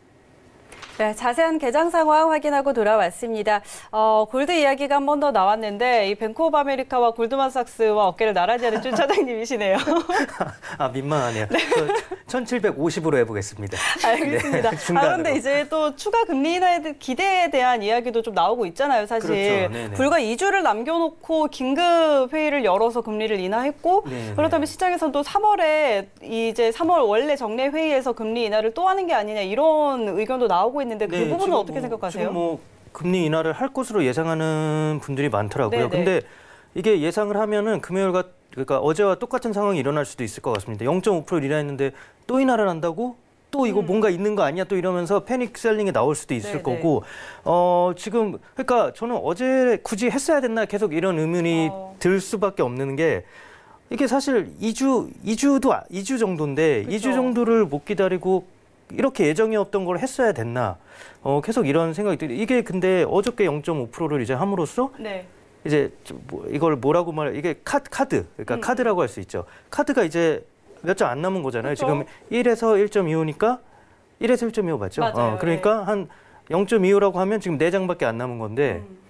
네, 자세한 개장 상황 확인하고 돌아왔습니다. 어, 골드 이야기가 한 번 더 나왔는데 이 뱅크 오브 아메리카와 골드만삭스와 어깨를 나란히 하는 준 차장님이시네요. 아, 민망하네요. 네. 천칠백오십으로 해보겠습니다. 알겠습니다. 네, 아, 그런데 이제 또 추가 금리 인하 기대에 대한 이야기도 좀 나오고 있잖아요, 사실. 그렇죠. 불과 이 주를 남겨놓고 긴급 회의를 열어서 금리를 인하했고 네네. 그렇다면 시장에서는 또 삼월에 이제 삼월 원래 정례 회의에서 금리 인하를 또 하는 게 아니냐 이런 의견도 나오고 있는데 그 네, 부분은 어떻게 뭐, 생각하세요? 지금 뭐 금리 인하를 할 것으로 예상하는 분들이 많더라고요. 네네. 근데 이게 예상을 하면은 금요일과 그러니까 어제와 똑같은 상황이 일어날 수도 있을 것 같습니다. 영 점 오 퍼센트 인하했는데 또 인하를 한다고? 또 이거 음. 뭔가 있는 거 아니야? 또 이러면서 패닉 셀링이 나올 수도 있을 네네. 거고 어 지금 그러니까 저는 어제 굳이 했어야 됐나 계속 이런 의문이 어. 들 수밖에 없는 게 이게 사실 이 주 이 주도 이 주 정도인데 그쵸. 이 주 정도를 못 기다리고 이렇게 예정이 없던 걸 했어야 됐나? 어, 계속 이런 생각이 들어요. 이게 근데 어저께 영 점 오 퍼센트를 이제 함으로써 네. 이제 뭐 이걸 뭐라고 말해? 이게 카드, 카드. 그러니까 음. 카드라고 할 수 있죠. 카드가 이제 몇 장 안 남은 거잖아요. 그쵸? 지금 일에서 일 점 이오니까 일에서 일 점 이오 맞죠? 맞아요. 어, 그러니까 네. 한 영 점 이오라고 하면 지금 네 장밖에 안 남은 건데 음.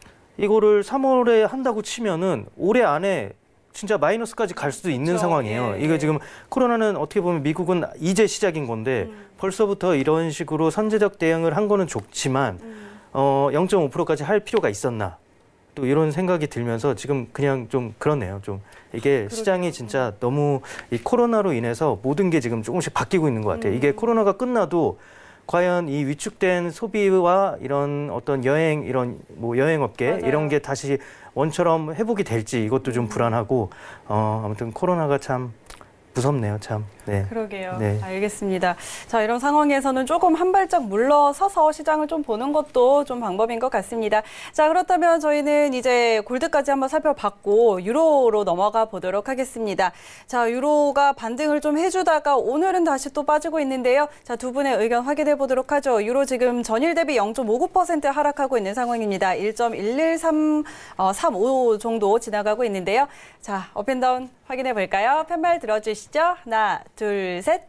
이거를 삼월에 한다고 치면은 올해 안에 진짜 마이너스까지 갈 수도 있는 그렇죠. 상황이에요. 예, 이거 예. 지금 코로나는 어떻게 보면 미국은 이제 시작인 건데 음. 벌써부터 이런 식으로 선제적 대응을 한 거는 좋지만 음. 어, 영 점 오 퍼센트까지 할 필요가 있었나? 또 이런 생각이 들면서 지금 그냥 좀 그렇네요. 좀 이게 그렇죠. 시장이 진짜 너무 이 코로나로 인해서 모든 게 지금 조금씩 바뀌고 있는 것 같아요. 음. 이게 코로나가 끝나도 과연 이 위축된 소비와 이런 어떤 여행 이런 뭐 여행업계 맞아요. 이런 게 다시 원처럼 회복이 될지 이것도 좀 불안하고 어 아무튼 코로나가 참 무섭네요, 참. 네. 그러게요. 네. 알겠습니다. 자, 이런 상황에서는 조금 한 발짝 물러서서 시장을 좀 보는 것도 좀 방법인 것 같습니다. 자, 그렇다면 저희는 이제 골드까지 한번 살펴봤고 유로로 넘어가 보도록 하겠습니다. 자, 유로가 반등을 좀 해주다가 오늘은 다시 또 빠지고 있는데요. 자, 두 분의 의견 확인해 보도록 하죠. 유로 지금 전일 대비 영 점 오구 퍼센트 하락하고 있는 상황입니다. 일 점 일일삼 삼오 정도 지나가고 있는데요. 자, 업앤다운 확인해 볼까요? 펜말 들어주시죠. 하나, 둘, 셋.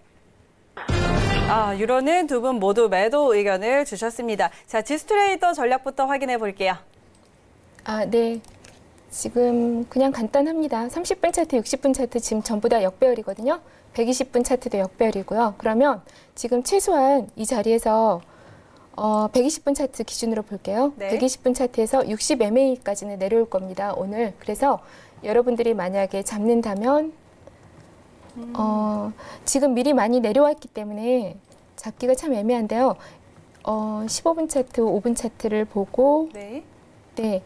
아, 유로는 두 분 모두 매도 의견을 주셨습니다. 자, 지수트레이더 전략부터 확인해 볼게요. 아, 네. 지금 그냥 간단합니다. 삼십 분 차트, 육십 분 차트 지금 전부 다 역배열이거든요. 백이십 분 차트도 역배열이고요. 그러면 지금 최소한 이 자리에서 어, 백이십 분 차트 기준으로 볼게요. 네. 백이십 분 차트에서 육십 엠에이까지는 내려올 겁니다, 오늘. 그래서 여러분들이 만약에 잡는다면 음. 어, 지금 미리 많이 내려왔기 때문에 잡기가 참 애매한데요. 어, 십오 분 차트, 오 분 차트를 보고 네. 네.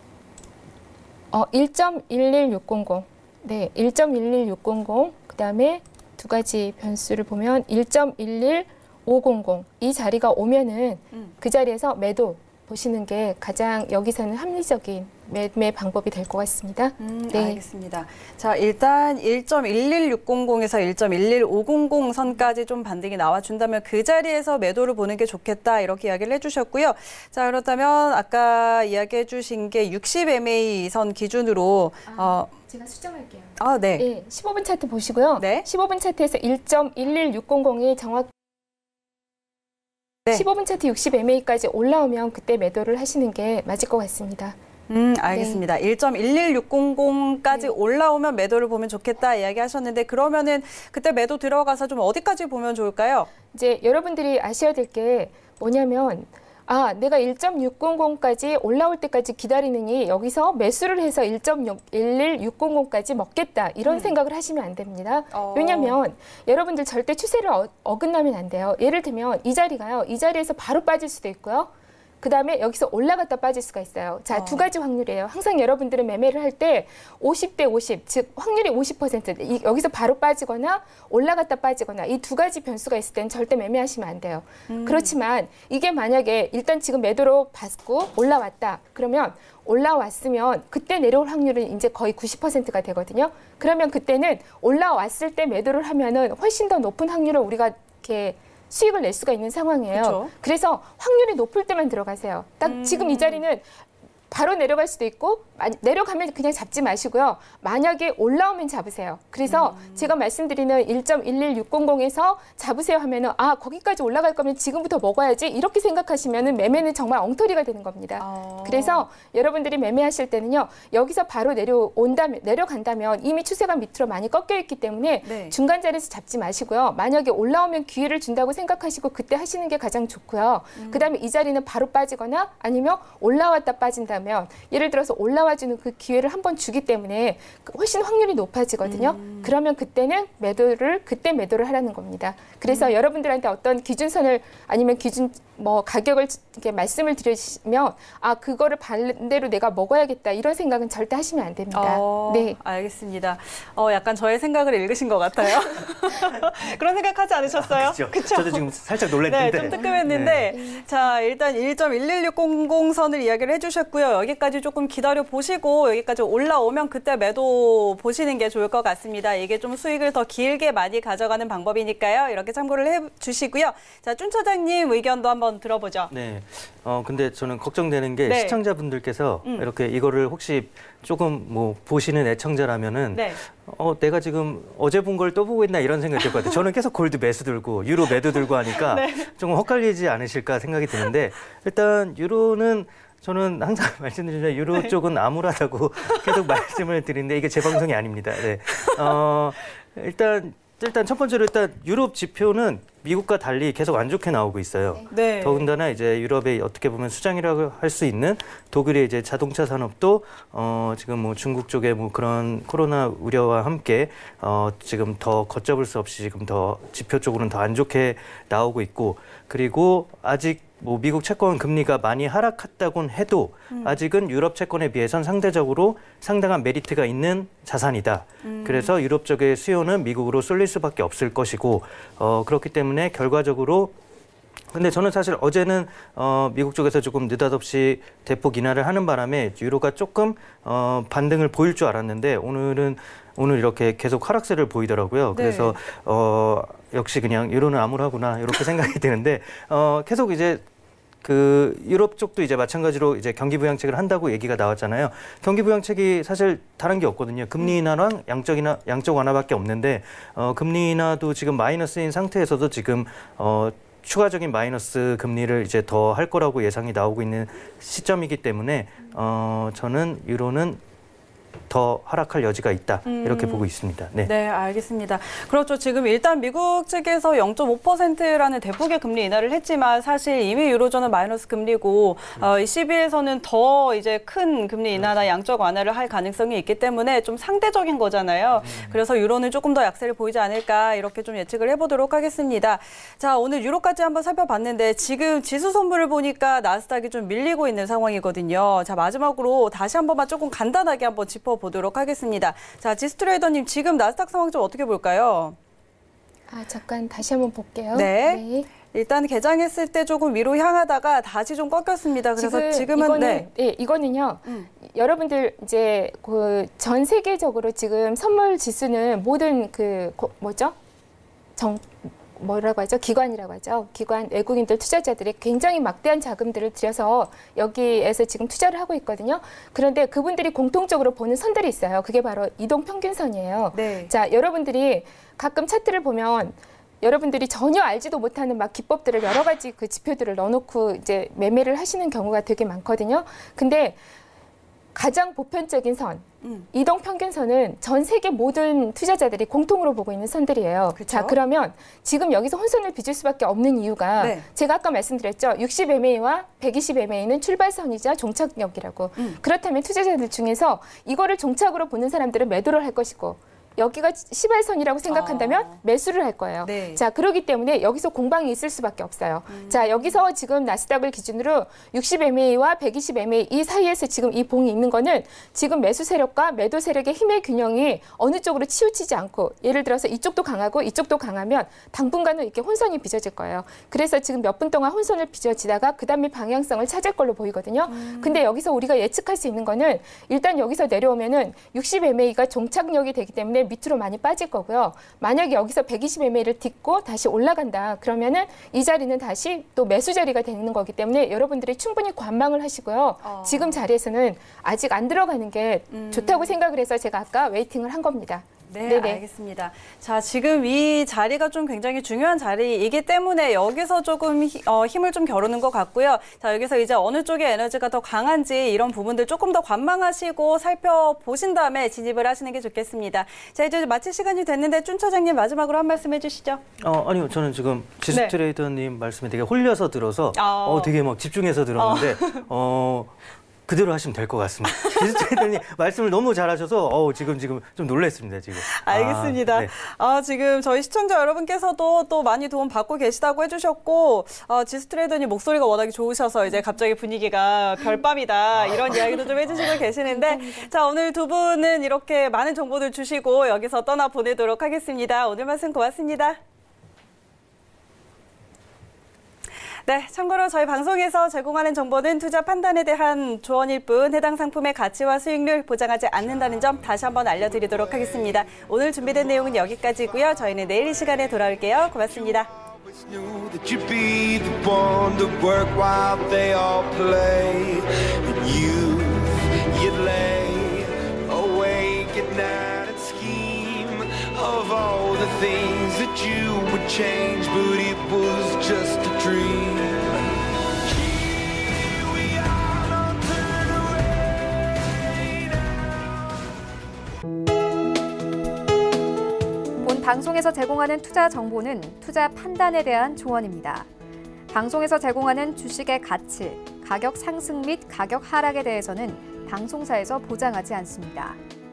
어, 일 점 일일육공공. 네, 일 점 일일육공공. 그다음에 두 가지 변수를 보면 일 점 일일오공공. 이 자리가 오면은 음. 그 자리에서 매도 보시는 게 가장 여기서는 합리적인 매매 방법이 될 것 같습니다. 음, 네. 알겠습니다. 자, 일단 일 점 일일육공공에서 일 점 일일오공공 선까지 좀 반등이 나와준다면 그 자리에서 매도를 보는 게 좋겠다 이렇게 이야기를 해주셨고요. 자, 그렇다면 아까 이야기해 주신 게 육십 엠에이 선 기준으로 아, 어, 제가 수정할게요. 아, 네. 네, 십오 분 차트 보시고요. 네. 십오 분 차트에서 일 점 일일육공공이 정확 네. 십오 분 차트 육십 엠에이까지 올라오면 그때 매도를 하시는 게 맞을 것 같습니다. 음, 알겠습니다. 네. 일 점 일일육공공까지 네. 올라오면 매도를 보면 좋겠다 이야기하셨는데 그러면은 그때 매도 들어가서 좀 어디까지 보면 좋을까요? 이제 여러분들이 아셔야 될 게 뭐냐면 아, 내가 일 점 육공공까지 올라올 때까지 기다리느니 여기서 매수를 해서 일 점 일일육공공까지 먹겠다 이런 음. 생각을 하시면 안 됩니다. 어. 왜냐하면 여러분들 절대 추세를 어, 어긋나면 안 돼요. 예를 들면 이 자리가요. 이 자리에서 바로 빠질 수도 있고요. 그다음에 여기서 올라갔다 빠질 수가 있어요. 자, 어. 두 가지 확률이에요. 항상 여러분들은 매매를 할 때 오십 대 오십, 즉 확률이 오십 퍼센트. 이, 여기서 바로 빠지거나 올라갔다 빠지거나 이 두 가지 변수가 있을 때는 절대 매매하시면 안 돼요. 음. 그렇지만 이게 만약에 일단 지금 매도로 받고 올라왔다. 그러면 올라왔으면 그때 내려올 확률은 이제 거의 구십 퍼센트가 되거든요. 그러면 그때는 올라왔을 때 매도를 하면은 훨씬 더 높은 확률을 우리가 이렇게 수익을 낼 수가 있는 상황이에요. 그쵸? 그래서 확률이 높을 때만 들어가세요. 딱 음. 지금 이 자리는 바로 내려갈 수도 있고 내려가면 그냥 잡지 마시고요. 만약에 올라오면 잡으세요. 그래서 음. 제가 말씀드리는 일 점 일일육공공에서 잡으세요 하면은 아 거기까지 올라갈 거면 지금부터 먹어야지 이렇게 생각하시면은 매매는 정말 엉터리가 되는 겁니다. 어. 그래서 여러분들이 매매하실 때는요. 여기서 바로 내려온다면 내려간다면 이미 추세가 밑으로 많이 꺾여 있기 때문에 네. 중간 자리에서 잡지 마시고요. 만약에 올라오면 기회를 준다고 생각하시고 그때 하시는 게 가장 좋고요. 음. 그다음에 이 자리는 바로 빠지거나 아니면 올라왔다 빠진다면 예를 들어서 올라와주는 그 기회를 한번 주기 때문에 훨씬 확률이 높아지거든요. 음. 그러면 그때는 매도를 그때 매도를 하라는 겁니다. 그래서 음. 여러분들한테 어떤 기준선을 아니면 기준 뭐 가격을 이렇게 말씀을 드리면 아 그거를 반대로 내가 먹어야겠다 이런 생각은 절대 하시면 안 됩니다. 어, 네, 알겠습니다. 어, 약간 저의 생각을 읽으신 것 같아요. 그런 생각하지 않으셨어요? 아, 그렇죠. 저도 지금 살짝 놀랐는데. 네, 좀 뜨끔했는데 네. 자 일단 일 점 일일육공공 선을 이야기를 해주셨고요. 여기까지 조금 기다려 보시고 여기까지 올라오면 그때 매도 보시는 게 좋을 것 같습니다. 이게 좀 수익을 더 길게 많이 가져가는 방법이니까요. 이렇게 참고를 해주시고요. 자, 준 차장님 의견도 한번 들어보죠. 네. 어 근데 저는 걱정되는 게 네. 시청자분들께서 음. 이렇게 이거를 혹시 조금 뭐 보시는 애청자라면은 네. 어 내가 지금 어제 본 걸 또 보고 있나 이런 생각이 들 것 같아요. 저는 계속 골드 매수 들고 유로 매도 들고 하니까 네. 조금 헛갈리지 않으실까 생각이 드는데 일단 유로는 저는 항상 말씀드리지만 유로 네. 쪽은 암울하다고 계속 말씀을 드리는데 이게 제 방송이 아닙니다. 네. 어 일단 일단 첫 번째로 일단 유럽 지표는 미국과 달리 계속 안 좋게 나오고 있어요. 네. 더군다나 이제 유럽의 어떻게 보면 수장이라고 할 수 있는 독일의 이제 자동차 산업도 어 지금 뭐 중국 쪽에 뭐 그런 코로나 우려와 함께 어 지금 더 걷잡을 수 없이 지금 더 지표 쪽으로는 더 안 좋게 나오고 있고 그리고 아직 뭐 미국 채권 금리가 많이 하락했다곤 해도 음. 아직은 유럽 채권에 비해선 상대적으로 상당한 메리트가 있는 자산이다. 음. 그래서 유럽 쪽의 수요는 미국으로 쏠릴 수밖에 없을 것이고 어, 그렇기 때문에 결과적으로 근데 저는 사실 어제는 어, 미국 쪽에서 조금 느닷없이 대폭 인하를 하는 바람에 유로가 조금 어, 반등을 보일 줄 알았는데 오늘은 오늘 이렇게 계속 하락세를 보이더라고요. 네. 그래서 어, 역시 그냥 유로는 암울하구나 이렇게 생각이 드는데 어, 계속 이제 그 유럽 쪽도 이제 마찬가지로 이제 경기 부양책을 한다고 얘기가 나왔잖아요. 경기 부양책이 사실 다른 게 없거든요. 금리 인하랑 양적 인하, 양적 완화밖에 없는데 어, 금리 인하도 지금 마이너스인 상태에서도 지금 어, 추가적인 마이너스 금리를 이제 더 할 거라고 예상이 나오고 있는 시점이기 때문에 어, 저는 유로는 더 하락할 여지가 있다 이렇게 음. 보고 있습니다. 네. 네, 알겠습니다. 그렇죠. 지금 일단 미국 측에서 영 점 오 퍼센트라는 대폭의 금리 인하를 했지만 사실 이미 유로존은 마이너스 금리고 어, 이 씨비에서는 더 이제 큰 금리 인하나 양적 완화를 할 가능성이 있기 때문에 좀 상대적인 거잖아요. 그래서 유로는 조금 더 약세를 보이지 않을까 이렇게 좀 예측을 해보도록 하겠습니다. 자, 오늘 유로까지 한번 살펴봤는데 지금 지수 선물을 보니까 나스닥이 좀 밀리고 있는 상황이거든요. 자, 마지막으로 다시 한 번만 조금 간단하게 한번 짚어 보도록 하겠습니다. 자, 지스트레이더님 지금 나스닥 상황 좀 어떻게 볼까요? 아 잠깐 다시 한번 볼게요. 네. 네. 일단 개장했을 때 조금 위로 향하다가 다시 좀 꺾였습니다. 그래서 지금 지금은 이거는, 네. 네, 이거는요. 음. 여러분들 이제 그 전 세계적으로 지금 선물 지수는 모든 그 고, 뭐죠? 정 뭐라고 하죠? 기관이라고 하죠. 기관, 외국인들 투자자들이 굉장히 막대한 자금들을 들여서 여기에서 지금 투자를 하고 있거든요. 그런데 그분들이 공통적으로 보는 선들이 있어요. 그게 바로 이동평균선이에요. 네. 자, 여러분들이 가끔 차트를 보면 여러분들이 전혀 알지도 못하는 막 기법들을 여러 가지 그 지표들을 넣어놓고 이제 매매를 하시는 경우가 되게 많거든요. 근데 가장 보편적인 선, 음. 이동평균선은 전 세계 모든 투자자들이 공통으로 보고 있는 선들이에요. 그렇죠? 자, 그러면 지금 여기서 혼선을 빚을 수밖에 없는 이유가 네. 제가 아까 말씀드렸죠. 육십 엠에이와 백이십 엠에이는 출발선이자 종착역이라고. 음. 그렇다면 투자자들 중에서 이거를 종착으로 보는 사람들은 매도를 할 것이고 여기가 시발선이라고 생각한다면 어. 매수를 할 거예요. 네. 자, 그렇기 때문에 여기서 공방이 있을 수밖에 없어요. 음. 자, 여기서 지금 나스닥을 기준으로 육십 엠에이와 백이십 엠에이 이 사이에서 지금 이 봉이 있는 거는 지금 매수 세력과 매도 세력의 힘의 균형이 어느 쪽으로 치우치지 않고, 예를 들어서 이쪽도 강하고 이쪽도 강하면 당분간은 이렇게 혼선이 빚어질 거예요. 그래서 지금 몇 분 동안 혼선을 빚어지다가 그 다음에 방향성을 찾을 걸로 보이거든요. 음. 근데 여기서 우리가 예측할 수 있는 거는 일단 여기서 내려오면은 육십 엠에이가 종착역이 되기 때문에 밑으로 많이 빠질 거고요. 만약에 여기서 백이십 엠에이를 딛고 다시 올라간다 그러면은 이 자리는 다시 또 매수 자리가 되는 거기 때문에 여러분들이 충분히 관망을 하시고요. 어. 지금 자리에서는 아직 안 들어가는 게 음. 좋다고 생각을 해서 제가 아까 웨이팅을 한 겁니다. 네, 네네. 알겠습니다. 자, 지금 이 자리가 좀 굉장히 중요한 자리이기 때문에 여기서 조금 히, 어, 힘을 좀 겨루는 것 같고요. 자, 여기서 이제 어느 쪽의 에너지가 더 강한지 이런 부분들 조금 더 관망하시고 살펴보신 다음에 진입을 하시는 게 좋겠습니다. 자, 이제 마칠 시간이 됐는데 준 차장님 마지막으로 한 말씀 해주시죠. 어, 아니요. 저는 지금 지수 네. 트레이더님 말씀에 되게 홀려서 들어서 어. 어, 되게 막 집중해서 들었는데 어. 그대로 하시면 될 것 같습니다. 지수트레이더님 말씀을 너무 잘하셔서 어, 지금 지금 좀 놀랐습니다. 지금. 알겠습니다. 아, 네. 아, 지금 저희 시청자 여러분께서도 또 많이 도움 받고 계시다고 해주셨고 어, 지수트레이더님 목소리가 워낙에 좋으셔서 이제 갑자기 분위기가 별밤이다 이런 이야기도 좀 해주시고 계시는데 자, 오늘 두 분은 이렇게 많은 정보들 주시고 여기서 떠나 보내도록 하겠습니다. 오늘 말씀 고맙습니다. 네, 참고로 저희 방송에서 제공하는 정보는 투자 판단에 대한 조언일 뿐 해당 상품의 가치와 수익률 보장하지 않는다는 점 다시 한번 알려드리도록 하겠습니다. 오늘 준비된 내용은 여기까지고요. 저희는 내일 이 시간에 돌아올게요. 고맙습니다. Of all the things that you would change, but it was just a dream. Here we are, don't turn away now. 본 방송에서 제공하는 투자 정보는 투자 판단에 대한 조언입니다. 방송에서 제공하는 주식의 가치, 가격 상승 및 가격 하락에 대해서는 방송사에서 보장하지 않습니다.